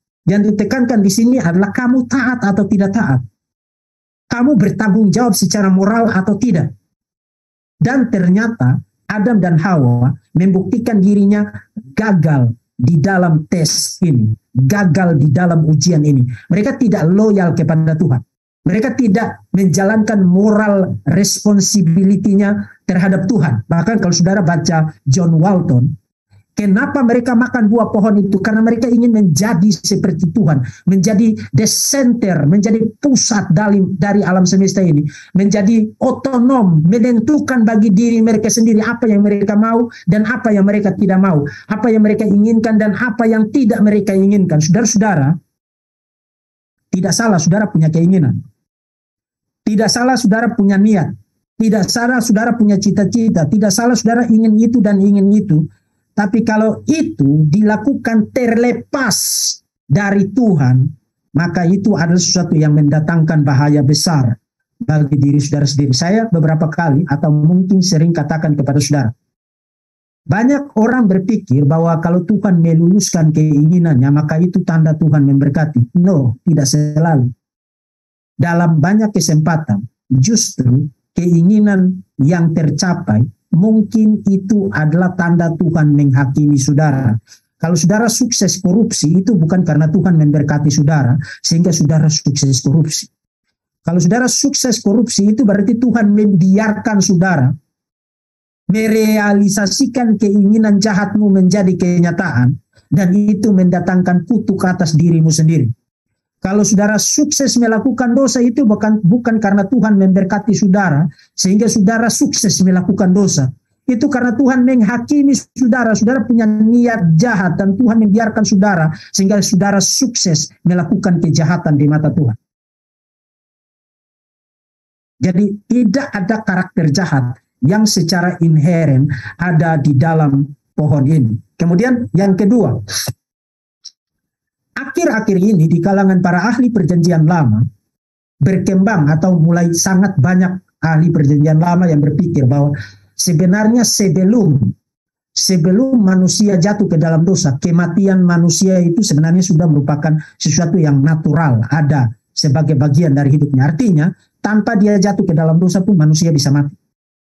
kamu taat atau tidak taat. Kamu bertanggung jawab secara moral atau tidak. Dan ternyata Adam dan Hawa membuktikan dirinya gagal di dalam tes ini. Gagal di dalam ujian ini. Mereka tidak loyal kepada Tuhan. Mereka tidak menjalankan moral responsibility-nya terhadap Tuhan. Bahkan kalau saudara baca John Walton, kenapa mereka makan buah pohon itu? Karena mereka ingin menjadi seperti Tuhan. Menjadi the center, menjadi pusat dari alam semesta ini. Menjadi otonom, menentukan bagi diri mereka sendiri apa yang mereka mau dan apa yang mereka tidak mau. Apa yang mereka inginkan dan apa yang tidak mereka inginkan. Saudara-saudara, tidak salah saudara punya keinginan. Tidak salah saudara punya niat. Tidak salah saudara punya cita-cita. Tidak salah saudara ingin itu dan ingin itu. Tapi kalau itu dilakukan terlepas dari Tuhan, maka itu adalah sesuatu yang mendatangkan bahaya besar bagi diri saudara sendiri. Saya beberapa kali atau mungkin sering katakan kepada saudara, banyak orang berpikir bahwa kalau Tuhan meluluskan keinginannya, maka itu tanda Tuhan memberkati. No, tidak selalu. Dalam banyak kesempatan, justru keinginan yang tercapai mungkin itu adalah tanda Tuhan menghakimi saudara. Kalau saudara sukses korupsi, itu bukan karena Tuhan memberkati saudara, sehingga saudara sukses korupsi. Kalau saudara sukses korupsi, itu berarti Tuhan membiarkan saudara merealisasikan keinginan jahatmu menjadi kenyataan, dan itu mendatangkan kutuk atas dirimu sendiri. Kalau saudara sukses melakukan dosa itu bukan karena Tuhan memberkati saudara, sehingga saudara sukses melakukan dosa. Itu karena Tuhan menghakimi saudara. Saudara punya niat jahat dan Tuhan membiarkan saudara, sehingga saudara sukses melakukan kejahatan di mata Tuhan. Jadi tidak ada karakter jahat yang secara inheren ada di dalam pohon ini. Kemudian yang kedua, akhir-akhir ini di kalangan para ahli perjanjian lama berkembang atau mulai sangat banyak ahli perjanjian lama yang berpikir bahwa sebenarnya sebelum manusia jatuh ke dalam dosa, kematian manusia itu sebenarnya sudah merupakan sesuatu yang natural, ada sebagai bagian dari hidupnya. Artinya tanpa dia jatuh ke dalam dosa pun manusia bisa mati.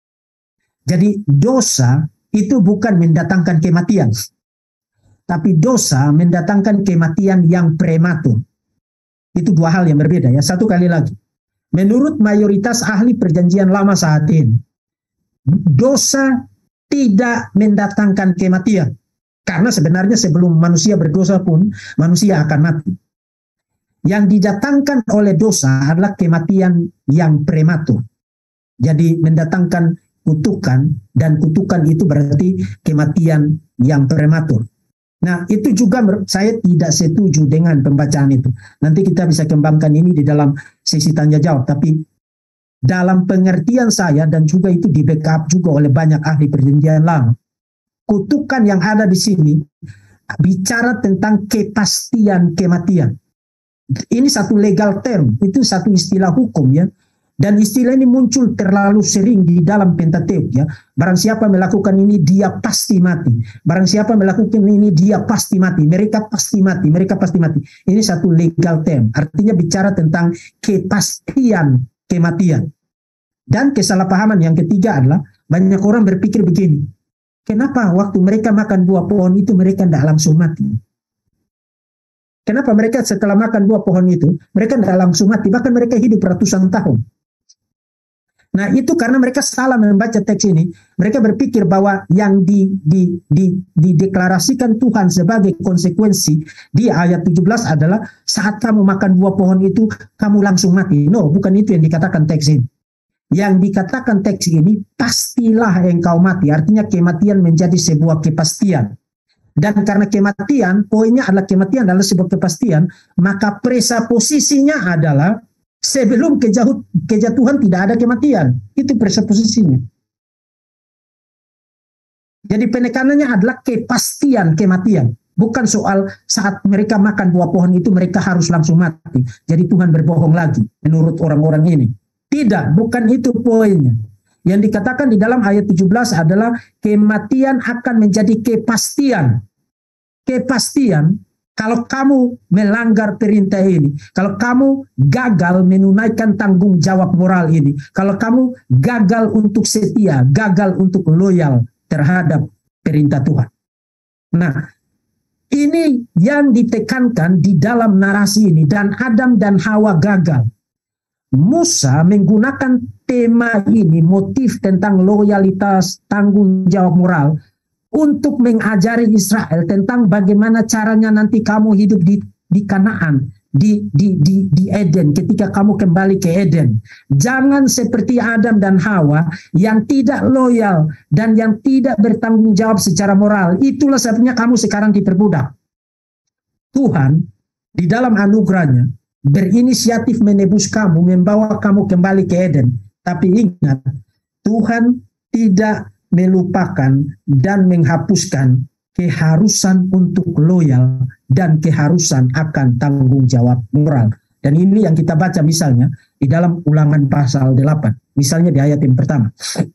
Jadi dosa itu bukan mendatangkan kematian, tapi dosa mendatangkan kematian yang prematur. Itu dua hal yang berbeda ya. Satu kali lagi, menurut mayoritas ahli perjanjian lama saat ini, dosa tidak mendatangkan kematian. Karena sebenarnya sebelum manusia berdosa pun, manusia akan mati. Yang didatangkan oleh dosa adalah kematian yang prematur. Jadi mendatangkan kutukan, dan kutukan itu berarti kematian yang prematur. Nah, itu juga saya tidak setuju dengan pembacaan itu. Nanti kita bisa kembangkan ini di dalam sesi tanya jawab. Tapi dalam pengertian saya, dan juga itu di backup juga oleh banyak ahli perjanjian lama, kutukan yang ada di sini bicara tentang kepastian kematian. Ini satu legal term, itu satu istilah hukum ya. Dan istilah ini muncul terlalu sering di dalam Pentateuk ya. Barang siapa melakukan ini dia pasti mati. Barang siapa melakukan ini dia pasti mati. Mereka pasti mati. Mereka pasti mati. Ini satu legal term. Artinya bicara tentang kepastian kematian. Dan kesalahpahaman yang ketiga adalah banyak orang berpikir begini. Kenapa waktu mereka makan buah pohon itu mereka tidak langsung mati? Kenapa mereka setelah makan buah pohon itu mereka tidak langsung mati? Bahkan mereka hidup ratusan tahun. Nah, itu karena mereka salah membaca teks ini. Mereka berpikir bahwa yang dideklarasikan Tuhan sebagai konsekuensi di ayat 17 adalah saat kamu makan buah pohon itu, kamu langsung mati. No, bukan itu yang dikatakan teks ini. Yang dikatakan teks ini, pastilah engkau mati. Artinya kematian menjadi sebuah kepastian. Dan karena kematian, poinnya adalah kematian adalah sebuah kepastian, maka presaposisinya adalah sebelum kejatuhan tidak ada kematian. Itu presuposisinya. Jadi penekanannya adalah kepastian kematian. Bukan soal saat mereka makan buah pohon itu mereka harus langsung mati. Jadi Tuhan berbohong lagi menurut orang-orang ini. Tidak, bukan itu poinnya. Yang dikatakan di dalam ayat 17 adalah kematian akan menjadi kepastian. Kepastian. Kalau kamu melanggar perintah ini, kalau kamu gagal menunaikan tanggung jawab moral ini, kalau kamu gagal untuk setia, gagal untuk loyal terhadap perintah Tuhan. Nah, ini yang ditekankan di dalam narasi ini, dan Adam dan Hawa gagal. Musa menggunakan tema ini, motif tentang loyalitas, tanggung jawab moral, untuk mengajari Israel tentang bagaimana caranya nanti kamu hidup di Kanaan, di Eden, ketika kamu kembali ke Eden. Jangan seperti Adam dan Hawa yang tidak loyal dan yang tidak bertanggung jawab secara moral. Itulah sebabnya kamu sekarang diperbudak. Tuhan di dalam anugerahnya berinisiatif menebus kamu, membawa kamu kembali ke Eden. Tapi ingat, Tuhan tidak melupakan dan menghapuskan keharusan untuk loyal dan keharusan akan tanggung jawab moral. Dan ini yang kita baca misalnya di dalam Ulangan pasal 8. Misalnya di ayat yang pertama.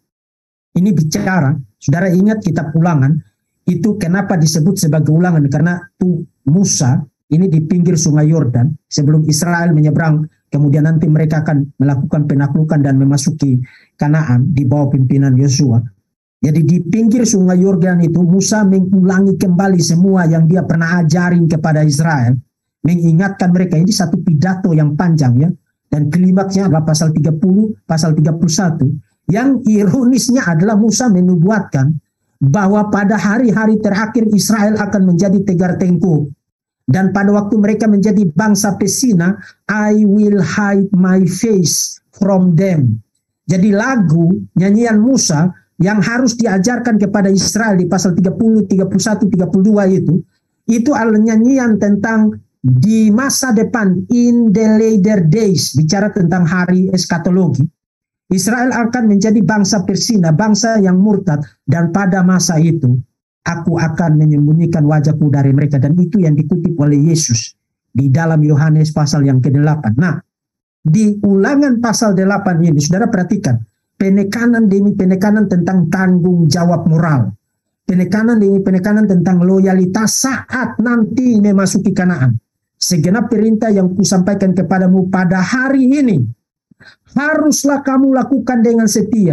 Ini bicara, saudara ingat kitab Ulangan, itu kenapa disebut sebagai Ulangan? Karena Musa ini di pinggir sungai Yordan sebelum Israel menyeberang, kemudian nanti mereka akan melakukan penaklukan dan memasuki Kanaan di bawah pimpinan Yosua. Jadi di pinggir sungai Yordan itu Musa mengulangi kembali semua yang dia pernah ajarin kepada Israel. Mengingatkan mereka, ini satu pidato yang panjang ya. Dan klimaksnya adalah pasal 30, pasal 31. Yang ironisnya adalah Musa menubuatkan bahwa pada hari-hari terakhir Israel akan menjadi tegar tengkuk. Dan pada waktu mereka menjadi bangsa pesina, I will hide my face from them. Jadi lagu, nyanyian Musa yang harus diajarkan kepada Israel di pasal 30, 31, 32 itu adalah nyanyian tentang di masa depan, in the later days, bicara tentang hari eskatologi. Israel akan menjadi bangsa persina, bangsa yang murtad, dan pada masa itu aku akan menyembunyikan wajahku dari mereka. Dan itu yang dikutip oleh Yesus di dalam Yohanes pasal yang ke-8. Nah, di Ulangan pasal 8 ini, saudara perhatikan, penekanan demi penekanan tentang tanggung jawab moral. Penekanan demi penekanan tentang loyalitas saat nanti memasuki Kanaan. Segenap perintah yang kusampaikan kepadamu pada hari ini, haruslah kamu lakukan dengan setia.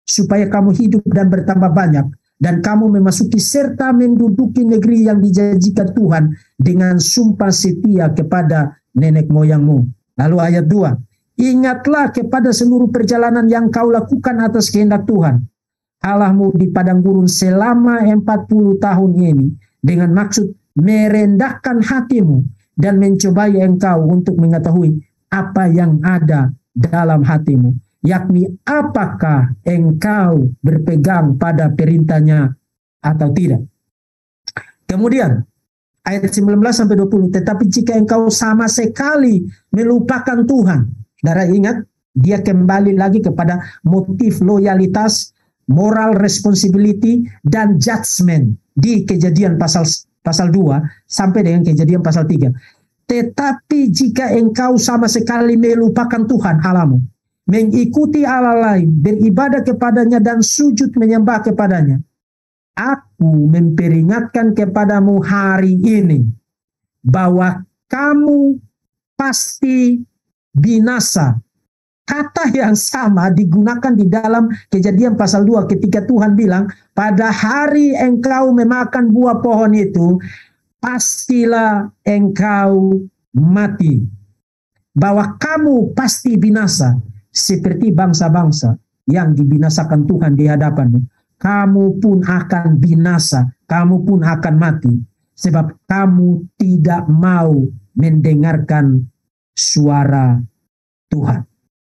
supaya kamu hidup dan bertambah banyak, dan kamu memasuki serta menduduki negeri yang dijanjikan Tuhan dengan sumpah setia kepada nenek moyangmu. Lalu ayat 2, ingatlah kepada seluruh perjalanan yang kau lakukan atas kehendak Tuhan Allahmu di padang gurun selama 40 tahun ini, dengan maksud merendahkan hatimu dan mencobai engkau untuk mengetahui apa yang ada dalam hatimu, yakni apakah engkau berpegang pada perintahnya atau tidak. Kemudian ayat 19-20, tetapi jika engkau sama sekali melupakan Tuhan, saudara ingat, dia kembali lagi kepada motif loyalitas, moral responsibility, dan judgment di Kejadian pasal 2 sampai dengan Kejadian pasal 3. Tetapi jika engkau sama sekali melupakan Tuhan Allahmu, mengikuti Allah lain, beribadah kepadanya dan sujud menyembah kepadanya, aku memperingatkan kepadamu hari ini bahwa kamu pasti binasa. Kata yang sama digunakan di dalam Kejadian pasal 2 ketika Tuhan bilang, pada hari engkau memakan buah pohon itu, pastilah engkau mati. Bahwa kamu pasti binasa, seperti bangsa-bangsa yang dibinasakan Tuhan di hadapanmu. Kamu pun akan binasa, kamu pun akan mati, sebab kamu tidak mau mendengarkan suara Tuhan.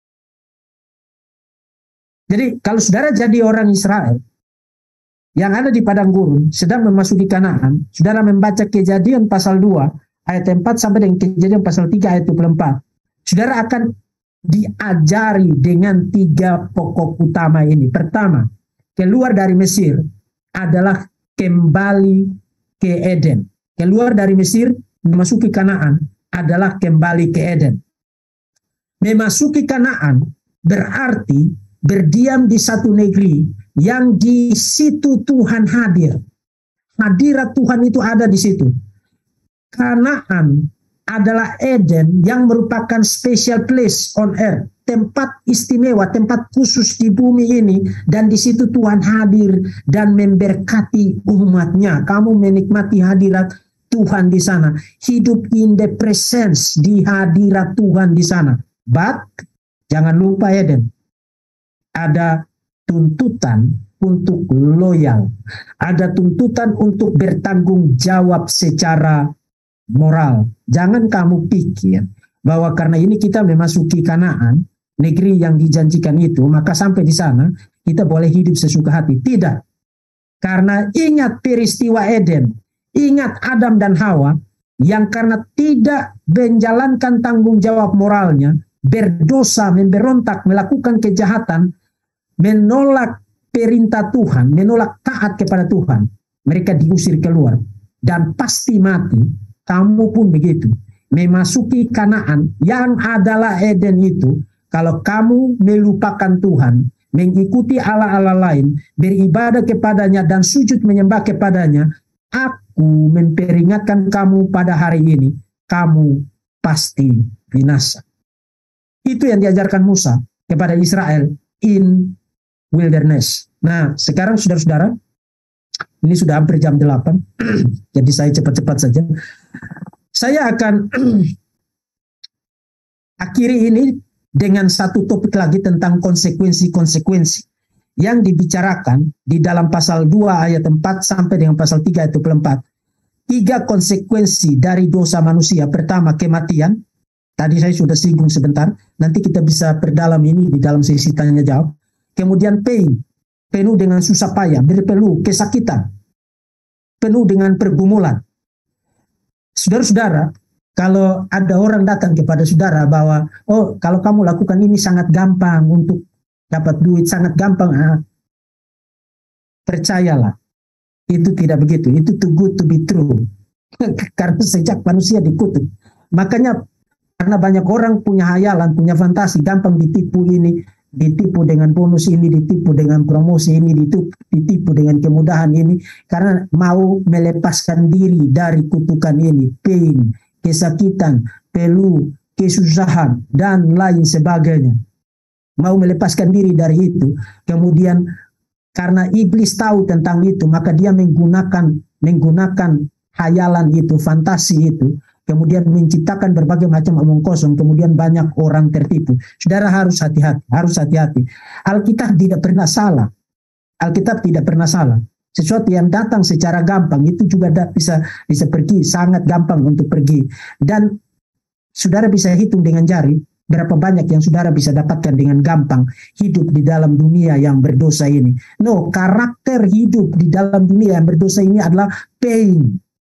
Jadi kalau saudara jadi orang Israel yang ada di padang gurun sedang memasuki Kanaan, saudara membaca Kejadian pasal 2 ayat 4 sampai dengan Kejadian pasal 3 ayat 24, saudara akan diajari dengan 3 pokok utama ini. Pertama, keluar dari Mesir adalah kembali ke Eden. Keluar dari Mesir memasuki Kanaan adalah kembali ke Eden. Memasuki Kanaan berarti berdiam di satu negeri yang di situ Tuhan hadir. Hadirat Tuhan itu ada di situ. Kanaan adalah Eden yang merupakan special place on earth, tempat istimewa, tempat khusus di bumi ini, dan di situ Tuhan hadir dan memberkati umatnya. Kamu menikmati hadirat Tuhan di sana, hidup in the presence, di hadirat Tuhan di sana. But jangan lupa Eden, ada tuntutan untuk loyal, ada tuntutan untuk bertanggung jawab secara moral. Jangan kamu pikir bahwa karena ini kita memasuki Kanaan, negeri yang dijanjikan itu, maka sampai di sana kita boleh hidup sesuka hati. Tidak. Karena ingat peristiwa Eden, ingat Adam dan Hawa yang karena tidak menjalankan tanggung jawab moralnya, berdosa, memberontak, melakukan kejahatan, menolak perintah Tuhan, menolak taat kepada Tuhan, mereka diusir keluar dan pasti mati. Kamu pun begitu. Memasuki Kanaan yang adalah Eden itu, kalau kamu melupakan Tuhan, mengikuti Allah-Allah lain, beribadah kepadanya dan sujud menyembah kepadanya, aku memperingatkan kamu pada hari ini, kamu pasti binasa. Itu yang diajarkan Musa kepada Israel in wilderness. Nah, sekarang saudara-saudara, ini sudah hampir jam 8, jadi saya cepat-cepat saja. Saya akan akhiri ini dengan satu topik lagi tentang konsekuensi-konsekuensi yang dibicarakan di dalam pasal 2 ayat 4 sampai dengan pasal 3 ayat 24. 3 konsekuensi dari dosa manusia. Pertama, kematian. Tadi saya sudah singgung sebentar. Nanti kita bisa perdalam ini di dalam sesi tanya jawab. Kemudian pain, penuh dengan susah payah, berpeluh, kesakitan, penuh dengan pergumulan. Saudara-saudara, kalau ada orang datang kepada saudara bahwa, oh kalau kamu lakukan ini sangat gampang untuk dapat duit, sangat gampang, percayalah, itu tidak begitu. Itu too good to be true. Karena sejak manusia dikutuk, makanya karena banyak orang punya hayalan, punya fantasi, gampang ditipu ini, ditipu dengan bonus ini, ditipu dengan promosi ini, ditipu dengan kemudahan ini, karena mau melepaskan diri dari kutukan ini, pain, kesakitan, peluh, kesusahan, dan lain sebagainya. mau melepaskan diri dari itu. Kemudian karena iblis tahu tentang itu, maka dia menggunakan hayalan itu, fantasi itu, kemudian menciptakan berbagai macam omong kosong, kemudian banyak orang tertipu. Saudara harus hati-hati, harus hati-hati. Alkitab tidak pernah salah. Alkitab tidak pernah salah. Sesuatu yang datang secara gampang itu juga bisa pergi, sangat gampang untuk pergi. Dan saudara bisa hitung dengan jari berapa banyak yang saudara bisa dapatkan dengan gampang hidup di dalam dunia yang berdosa ini. No, karakter hidup di dalam dunia yang berdosa ini adalah pain.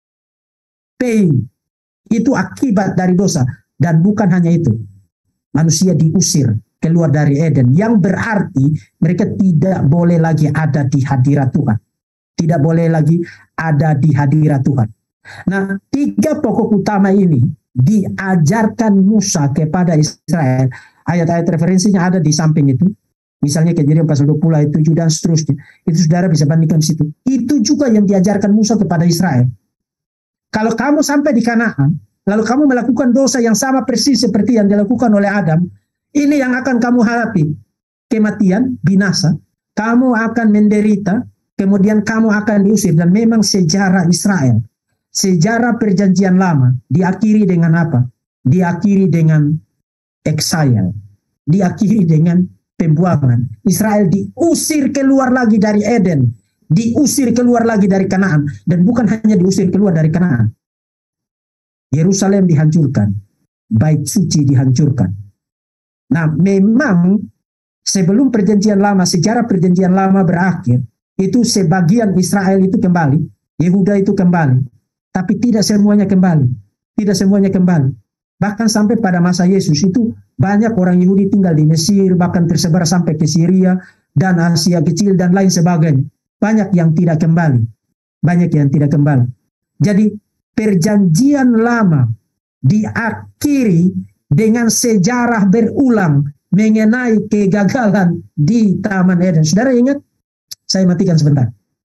Pain. Itu akibat dari dosa. Dan bukan hanya itu. Manusia diusir keluar dari Eden. Yang berarti mereka tidak boleh lagi ada di hadirat Tuhan. Tidak boleh lagi ada di hadirat Tuhan. Nah, 3 pokok utama ini diajarkan Musa kepada Israel. Ayat-ayat referensinya ada di samping itu. Misalnya Kejadian pasal 20 ayat 7 dan seterusnya. Itu saudara bisa bandingkan di situ. Itu juga yang diajarkan Musa kepada Israel. Kalau kamu sampai di Kanaan, lalu kamu melakukan dosa yang sama persis seperti yang dilakukan oleh Adam, ini yang akan kamu hadapi. Kematian, binasa, kamu akan menderita, kemudian kamu akan diusir. Dan memang sejarah Israel, sejarah perjanjian lama diakhiri dengan apa? Diakhiri dengan exile. Diakhiri dengan pembuangan. Israel diusir keluar lagi dari Eden. Diusir keluar lagi dari Kanaan. Dan bukan hanya diusir keluar dari Kanaan. Yerusalem dihancurkan. Bait suci dihancurkan. Nah, memang sebelum perjanjian lama, sejarah perjanjian lama berakhir, itu sebagian Israel itu kembali, Yehuda itu kembali, tapi tidak semuanya kembali, tidak semuanya kembali. Bahkan sampai pada masa Yesus itu banyak orang Yahudi tinggal di Mesir, bahkan tersebar sampai ke Syria dan Asia Kecil dan lain sebagainya. Banyak yang tidak kembali, banyak yang tidak kembali. Jadi perjanjian lama diakhiri dengan sejarah berulang mengenai kegagalan di Taman Eden. Saudara ingat? Saya matikan sebentar.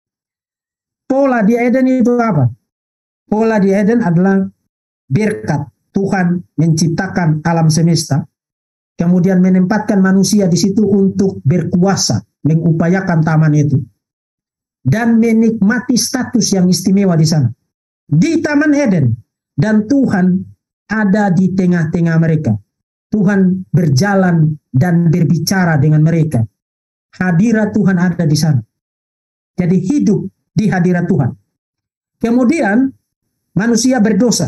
Pola di Eden itu apa? Pola di Eden adalah berkat Tuhan menciptakan alam semesta, kemudian menempatkan manusia di situ untuk berkuasa, mengupayakan taman itu, dan menikmati status yang istimewa di sana. Di Taman Eden, dan Tuhan ada di tengah-tengah mereka. Tuhan berjalan dan berbicara dengan mereka. Hadirat Tuhan ada di sana. Jadi hidup di hadirat Tuhan. Kemudian manusia berdosa.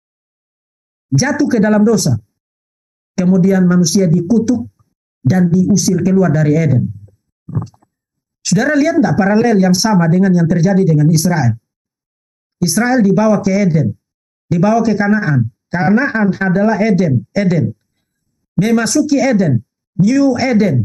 Jatuh ke dalam dosa. Kemudian manusia dikutuk dan diusir keluar dari Eden. Saudara lihat enggak paralel yang sama dengan yang terjadi dengan Israel? Israel dibawa ke Eden. Dibawa ke Kanaan. Kanaan adalah Eden. Eden. Memasuki Eden. New Eden.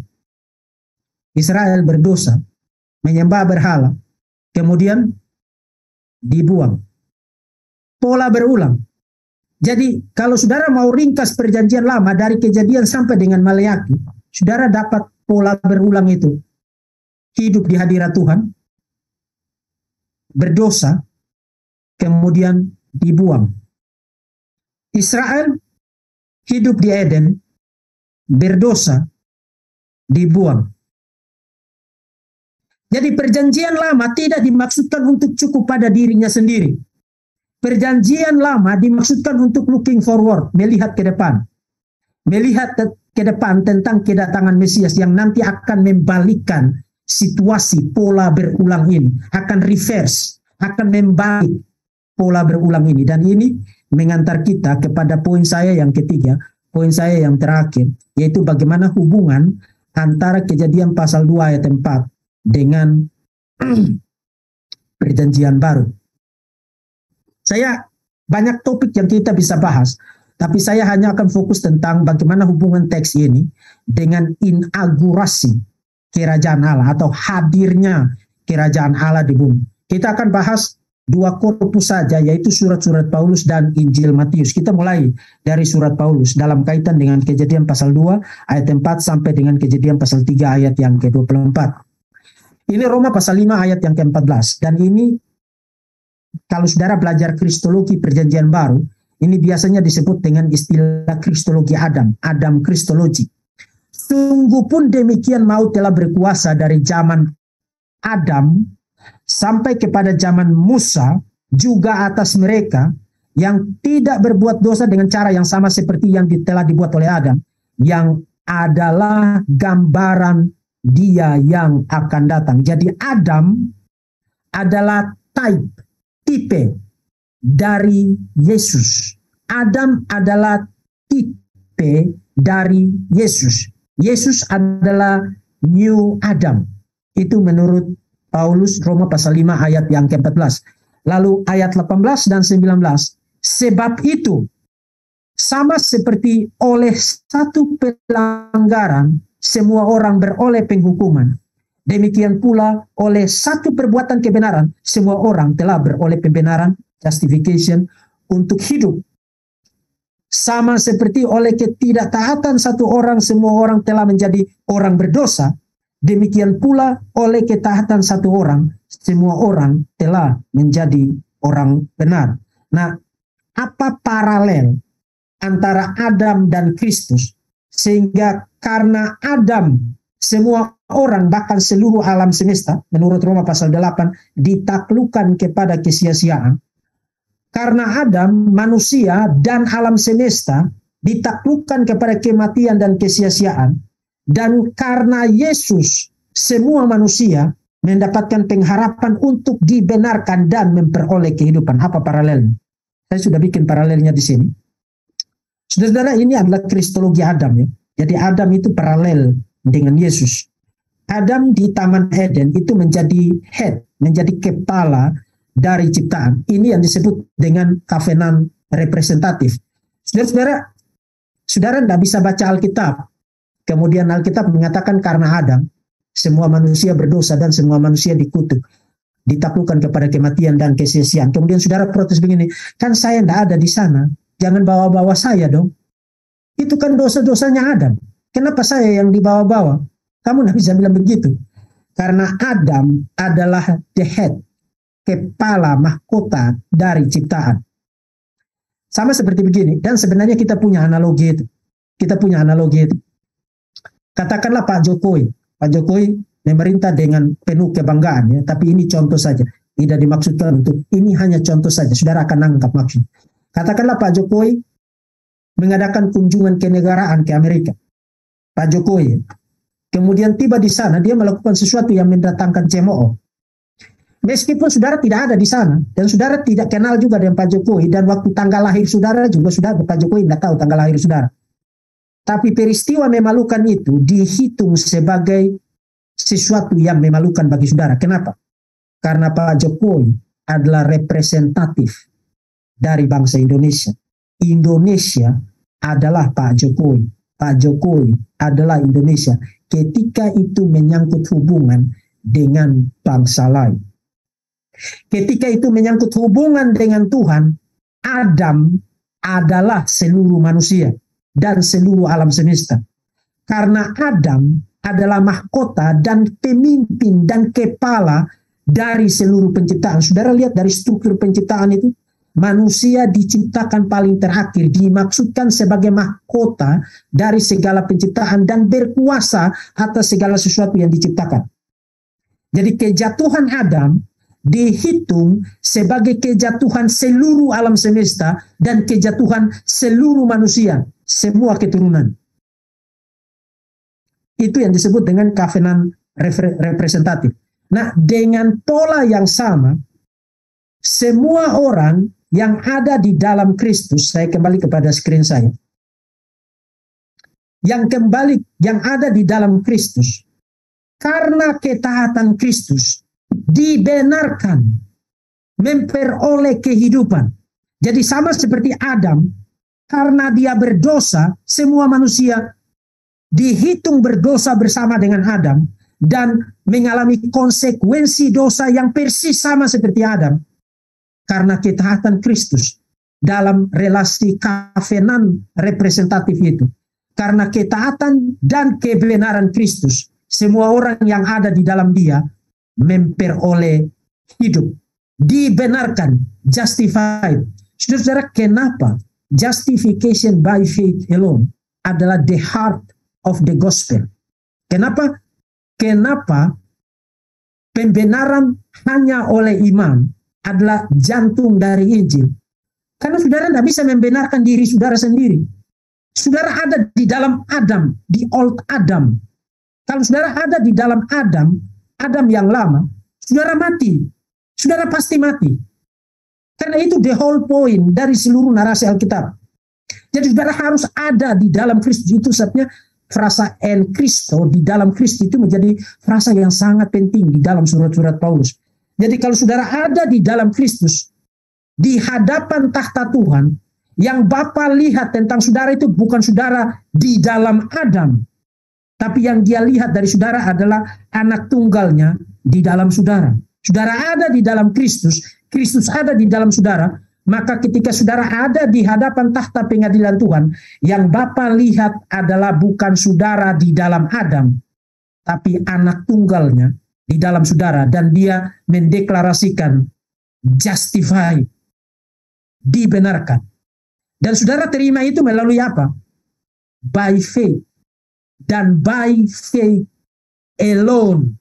Israel berdosa, menyembah berhala, kemudian dibuang. Pola berulang. Jadi kalau saudara mau ringkas perjanjian lama dari Kejadian sampai dengan Maleakhi, saudara dapat pola berulang itu. Hidup di hadirat Tuhan, berdosa, kemudian dibuang. Israel hidup di Eden, berdosa, dibuang. Jadi perjanjian lama tidak dimaksudkan untuk cukup pada dirinya sendiri. Perjanjian lama dimaksudkan untuk looking forward, melihat ke depan. Melihat ke depan tentang kedatangan Mesias yang nanti akan membalikkan situasi pola berulang ini. Akan reverse, akan membalik pola berulang ini. Dan ini mengantar kita kepada poin saya yang ketiga, poin saya yang terakhir, yaitu bagaimana hubungan antara Kejadian pasal 2 ayat 4 dengan perjanjian baru. Saya banyak topik yang kita bisa bahas, tapi saya hanya akan fokus tentang bagaimana hubungan teks ini dengan inaugurasi kerajaan Allah atau hadirnya kerajaan Allah di bumi. Kita akan bahas 2 korpus saja, yaitu surat-surat Paulus dan Injil Matius. Kita mulai dari surat Paulus dalam kaitan dengan Kejadian pasal 2 ayat 4 sampai dengan Kejadian pasal 3 ayat yang ke-24. Ini Roma pasal 5 ayat yang ke-14. Dan ini kalau saudara belajar kristologi perjanjian baru, ini biasanya disebut dengan istilah kristologi Adam. Adam kristologi. Sungguh pun demikian maut telah berkuasa dari zaman Adam sampai kepada zaman Musa juga atas mereka yang tidak berbuat dosa dengan cara yang sama seperti yang telah dibuat oleh Adam, yang adalah gambaran Dia yang akan datang. Jadi Adam adalah tipe dari Yesus. Adam adalah tipe dari Yesus. Yesus adalah New Adam. Itu menurut Paulus, Roma pasal 5 ayat yang ke-14. Lalu ayat 18 dan 19. Sebab itu, sama seperti oleh satu pelanggaran, semua orang beroleh penghukuman. Demikian pula oleh satu perbuatan kebenaran, semua orang telah beroleh pembenaran, justification, untuk hidup. Sama seperti oleh ketidaktaatan satu orang, semua orang telah menjadi orang berdosa. Demikian pula oleh ketaatan satu orang, semua orang telah menjadi orang benar. Nah, apa paralel antara Adam dan Kristus? Sehingga karena Adam, semua orang bahkan seluruh alam semesta, menurut Roma pasal 8, ditaklukkan kepada kesia-siaan. Karena Adam, manusia dan alam semesta ditaklukkan kepada kematian dan kesia-siaan. Dan karena Yesus, semua manusia mendapatkan pengharapan untuk dibenarkan dan memperoleh kehidupan. Apa paralelnya? Saya sudah bikin paralelnya di sini. Saudara-saudara, ini adalah kristologi Adam ya. Jadi Adam itu paralel dengan Yesus. Adam di Taman Eden itu menjadi head, menjadi kepala dari ciptaan. Ini yang disebut dengan covenant representatif. Saudara-saudara, saudara tidak bisa baca Alkitab. Kemudian Alkitab mengatakan karena Adam, semua manusia berdosa dan semua manusia dikutuk, ditaklukkan kepada kematian dan kesia-siaan. Kemudian saudara protes begini, kan saya tidak ada di sana, jangan bawa-bawa saya dong. Itu kan dosa-dosanya Adam. Kenapa saya yang dibawa-bawa? Kamu tidak bisa bilang begitu. Karena Adam adalah the head, kepala mahkota dari ciptaan. Sama seperti begini. Dan sebenarnya kita punya analogi itu. Katakanlah Pak Jokowi. Pak Jokowi memerintah dengan penuh kebanggaan ya. Tapi ini contoh saja. Tidak dimaksudkan untuk ini, hanya contoh saja. Saudara akan nangkap maksud. Katakanlah Pak Jokowi mengadakan kunjungan kenegaraan ke Amerika. Pak Jokowi. Kemudian tiba di sana dia melakukan sesuatu yang mendatangkan cemooh. Meskipun saudara tidak ada di sana, dan saudara tidak kenal juga dengan Pak Jokowi, dan waktu tanggal lahir saudara juga Pak Jokowi tidak tahu tanggal lahir saudara. Tapi peristiwa memalukan itu dihitung sebagai sesuatu yang memalukan bagi saudara. Kenapa? Karena Pak Jokowi adalah representatif dari bangsa Indonesia. Indonesia adalah Pak Jokowi. Pak Jokowi adalah Indonesia. Ketika itu menyangkut hubungan dengan bangsa lain. Ketika itu menyangkut hubungan dengan Tuhan, Adam adalah seluruh manusia dan seluruh alam semesta. Karena Adam adalah mahkota dan pemimpin dan kepala dari seluruh penciptaan. Saudara lihat dari struktur penciptaan itu, manusia diciptakan paling terakhir, dimaksudkan sebagai mahkota dari segala penciptaan dan berkuasa atas segala sesuatu yang diciptakan. Jadi kejatuhan Adam dihitung sebagai kejatuhan seluruh alam semesta dan kejatuhan seluruh manusia, semua keturunan. Itu yang disebut dengan covenant representatif. Nah, dengan pola yang sama, semua orang yang ada di dalam Kristus, saya kembali kepada screen saya, yang ada di dalam Kristus, karena ketaatan Kristus, dibenarkan memperoleh kehidupan. Jadi sama seperti Adam, karena dia berdosa, semua manusia dihitung berdosa bersama dengan Adam dan mengalami konsekuensi dosa yang persis sama seperti Adam. Karena ketaatan Kristus dalam relasi covenant representatif itu. Karena ketaatan dan kebenaran Kristus, semua orang yang ada di dalam dia memperoleh hidup, dibenarkan, justified. Saudara-saudara, kenapa justification by faith alone adalah the heart of the gospel. Kenapa? Kenapa pembenaran hanya oleh iman adalah jantung dari Injil? Karena saudara tidak bisa membenarkan diri saudara sendiri. Saudara ada di dalam Adam, di old Adam. Kalau saudara ada di dalam Adam, Adam yang lama, saudara mati. Saudara pasti mati. Karena itu the whole point dari seluruh narasi Alkitab. Jadi saudara harus ada di dalam Kristus. Itu sebabnya frasa en Cristo, di dalam Kristus itu menjadi frasa yang sangat penting di dalam surat-surat Paulus. Jadi kalau saudara ada di dalam Kristus, di hadapan tahta Tuhan, yang Bapa lihat tentang saudara itu bukan saudara di dalam Adam, tapi yang dia lihat dari saudara adalah anak tunggalnya di dalam saudara. Saudara ada di dalam Kristus, Kristus ada di dalam saudara, maka ketika saudara ada di hadapan tahta pengadilan Tuhan, yang Bapa lihat adalah bukan saudara di dalam Adam, tapi anak tunggalnya di dalam saudara, dan dia mendeklarasikan justified, dibenarkan. Dan saudara terima itu melalui apa? By faith. Dan by faith alone.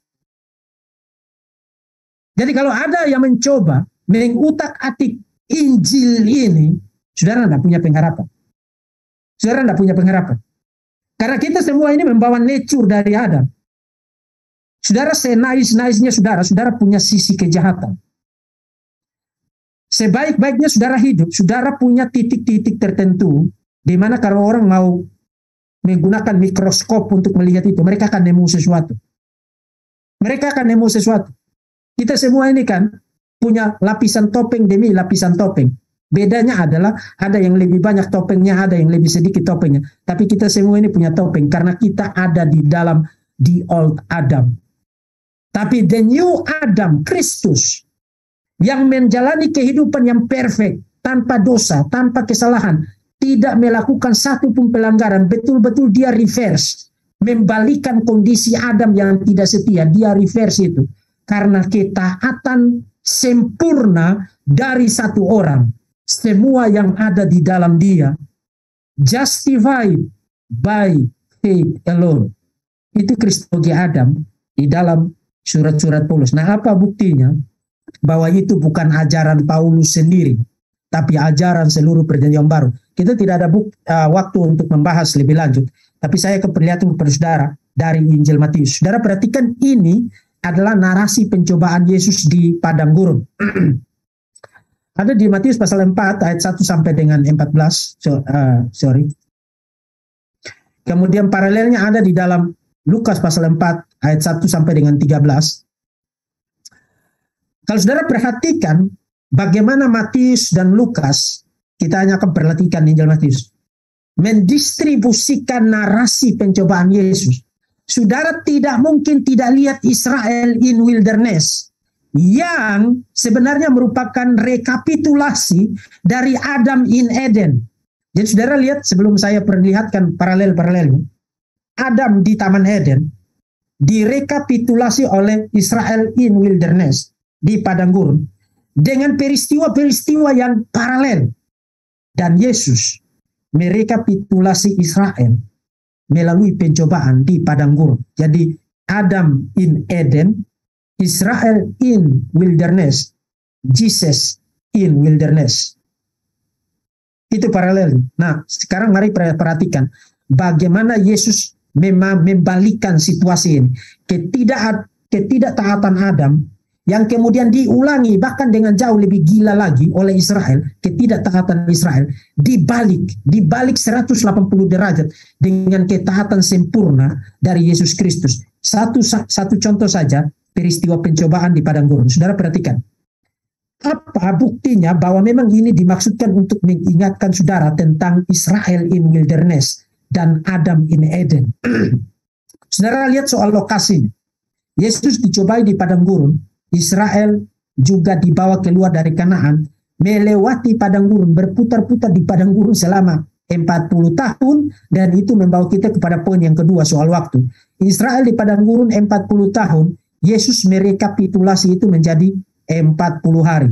Jadi kalau ada yang mencoba mengutak-atik Injil ini, saudara tidak punya pengharapan. Saudara tidak punya pengharapan. Karena kita semua ini membawa nature dari Adam. Saudara senais-naisnya saudara punya sisi kejahatan. Sebaik-baiknya saudara hidup, saudara punya titik-titik tertentu di mana kalau orang mau menggunakan mikroskop untuk melihat itu, mereka akan nemu sesuatu. Mereka akan nemu sesuatu. Kita semua ini kan punya lapisan topeng demi lapisan topeng. Bedanya adalah ada yang lebih banyak topengnya, ada yang lebih sedikit topengnya. Tapi kita semua ini punya topeng karena kita ada di dalam the old Adam. Tapi the new Adam, Kristus, yang menjalani kehidupan yang perfect, tanpa dosa, tanpa kesalahan, tidak melakukan satu pun pelanggaran, betul-betul dia reverse, membalikan kondisi Adam yang tidak setia, dia reverse itu. Karena ketaatan sempurna dari satu orang, semua yang ada di dalam dia, justified by faith alone. Itu kristologi Adam di dalam surat-surat Paulus. Nah, apa buktinya? Bahwa itu bukan ajaran Paulus sendiri, tapi ajaran seluruh perjanjian baru. Kita tidak ada waktu untuk membahas lebih lanjut, tapi saya keperlihatkan kepada saudara dari Injil Matius. Saudara perhatikan, ini adalah narasi pencobaan Yesus di padang gurun. Ada di Matius pasal 4 ayat 1 sampai dengan 14. Kemudian paralelnya ada di dalam Lukas pasal 4 ayat 1 sampai dengan 13. Kalau saudara perhatikan bagaimana Matius dan Lukas, kita hanya akan perhatikan Injil Matius, mendistribusikan narasi pencobaan Yesus. Saudara tidak mungkin tidak lihat Israel in wilderness, yang sebenarnya merupakan rekapitulasi dari Adam in Eden. Jadi saudara lihat, sebelum saya perlihatkan paralel-paralelnya, Adam di Taman Eden direkapitulasi oleh Israel in wilderness, di padang gurun, dengan peristiwa-peristiwa yang paralel. Dan Yesus merekapitulasi Israel melalui pencobaan di padang gurun. Jadi Adam in Eden, Israel in wilderness, Jesus in wilderness. Itu paralel. Nah, sekarang mari perhatikan bagaimana Yesus membalikkan situasi ini. Ketidaktaatan Adam yang kemudian diulangi bahkan dengan jauh lebih gila lagi oleh Israel, ketidaktaatan Israel dibalik 180 derajat dengan ketaatan sempurna dari Yesus Kristus. Satu contoh saja, peristiwa pencobaan di padang gurun. Saudara perhatikan, apa buktinya bahwa memang ini dimaksudkan untuk mengingatkan saudara tentang Israel in wilderness dan Adam in Eden. Saudara lihat soal lokasinya. Yesus dicobai di padang gurun, Israel juga dibawa keluar dari Kanaan, melewati padang gurun, berputar-putar di padang gurun selama 40 tahun, dan itu membawa kita kepada poin yang kedua soal waktu. Israel di padang gurun 40 tahun, Yesus merekapitulasi itu menjadi 40 hari.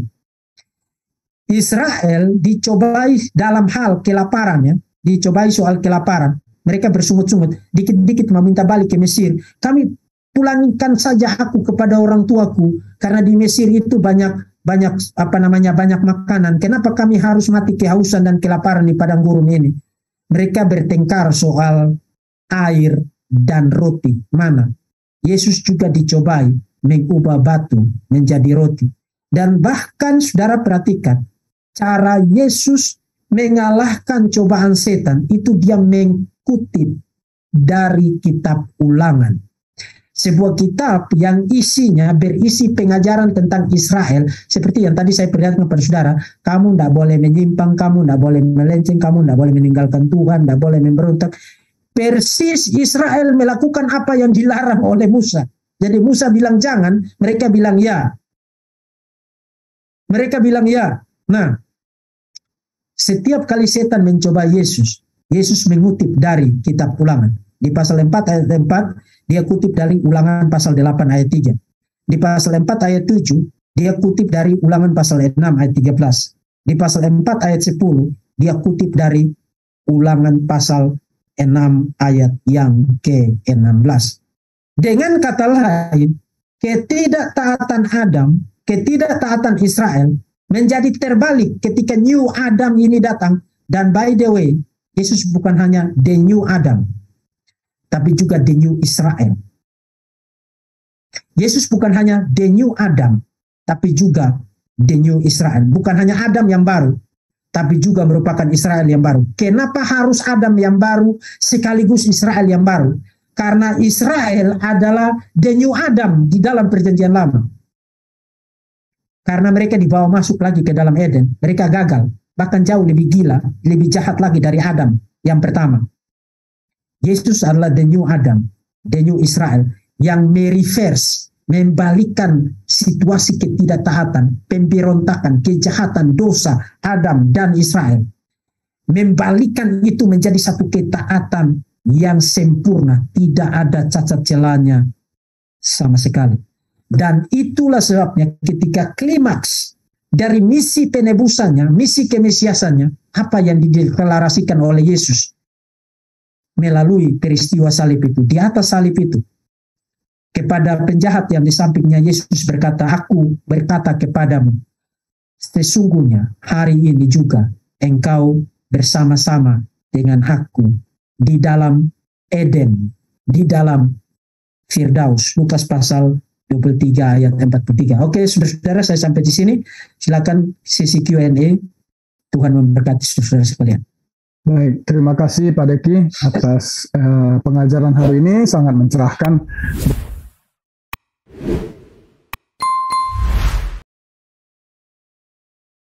Israel dicobai dalam hal kelaparan, ya, dicobai soal kelaparan. Mereka bersungut-sungut, dikit-dikit meminta balik ke Mesir. Kami pulangkan saja aku kepada orang tuaku, karena di Mesir itu banyak makanan. Kenapa kami harus mati kehausan dan kelaparan di padang gurun ini? Mereka bertengkar soal air dan roti. Mana? Yesus juga dicobai mengubah batu menjadi roti. Dan bahkan saudara perhatikan, cara Yesus mengalahkan cobaan setan itu dia mengutip dari kitab Ulangan. Sebuah kitab yang isinya berisi pengajaran tentang Israel, seperti yang tadi saya perlihatkan kepada saudara. Kamu tidak boleh menyimpang, kamu tidak boleh melenceng, kamu tidak boleh meninggalkan Tuhan, tidak boleh memberontak. Persis Israel melakukan apa yang dilarang oleh Musa. Jadi Musa bilang jangan, mereka bilang ya. Mereka bilang ya. Nah, setiap kali setan mencoba Yesus, Yesus mengutip dari kitab Ulangan. Di pasal 4 ayat 4, dia kutip dari Ulangan pasal 8 ayat 3. Di pasal 4 ayat 7, dia kutip dari Ulangan pasal 6 ayat 13. Di pasal 4 ayat 10, dia kutip dari Ulangan pasal 6 ayat yang ke-16. Dengan kata lain, ketidaktaatan Adam, ketidaktaatan Israel menjadi terbalik ketika New Adam ini datang. Dan by the way, Yesus bukan hanya the New Adam, tapi juga the New Israel. Yesus bukan hanya the New Adam, tapi juga the New Israel. Bukan hanya Adam yang baru, tapi juga merupakan Israel yang baru. Kenapa harus Adam yang baru sekaligus Israel yang baru? Karena Israel adalah the New Adam di dalam perjanjian lama. Karena mereka dibawa masuk lagi ke dalam Eden, mereka gagal. Bahkan jauh lebih gila, lebih jahat lagi dari Adam yang pertama. Yesus adalah the new Adam, the new Israel, yang mereverse, membalikkan situasi ketidaktaatan, pemberontakan, kejahatan, dosa Adam dan Israel. Membalikkan itu menjadi satu ketaatan yang sempurna, tidak ada cacat celahnya sama sekali. Dan itulah sebabnya ketika klimaks dari misi penebusannya, misi kemesiasannya, apa yang dideklarasikan oleh Yesus melalui peristiwa salib itu, di atas salib itu, kepada penjahat yang di sampingnya, Yesus berkata, aku berkata kepadamu, sesungguhnya hari ini juga engkau bersama-sama dengan aku di dalam Eden, di dalam Firdaus. Lukas pasal 23 ayat 43. Oke, saudara-saudara, saya sampai di sini. Silakan sesi Q&A. Tuhan memberkati saudara sekalian. Baik, terima kasih Pak Deki atas pengajaran hari ini, sangat mencerahkan.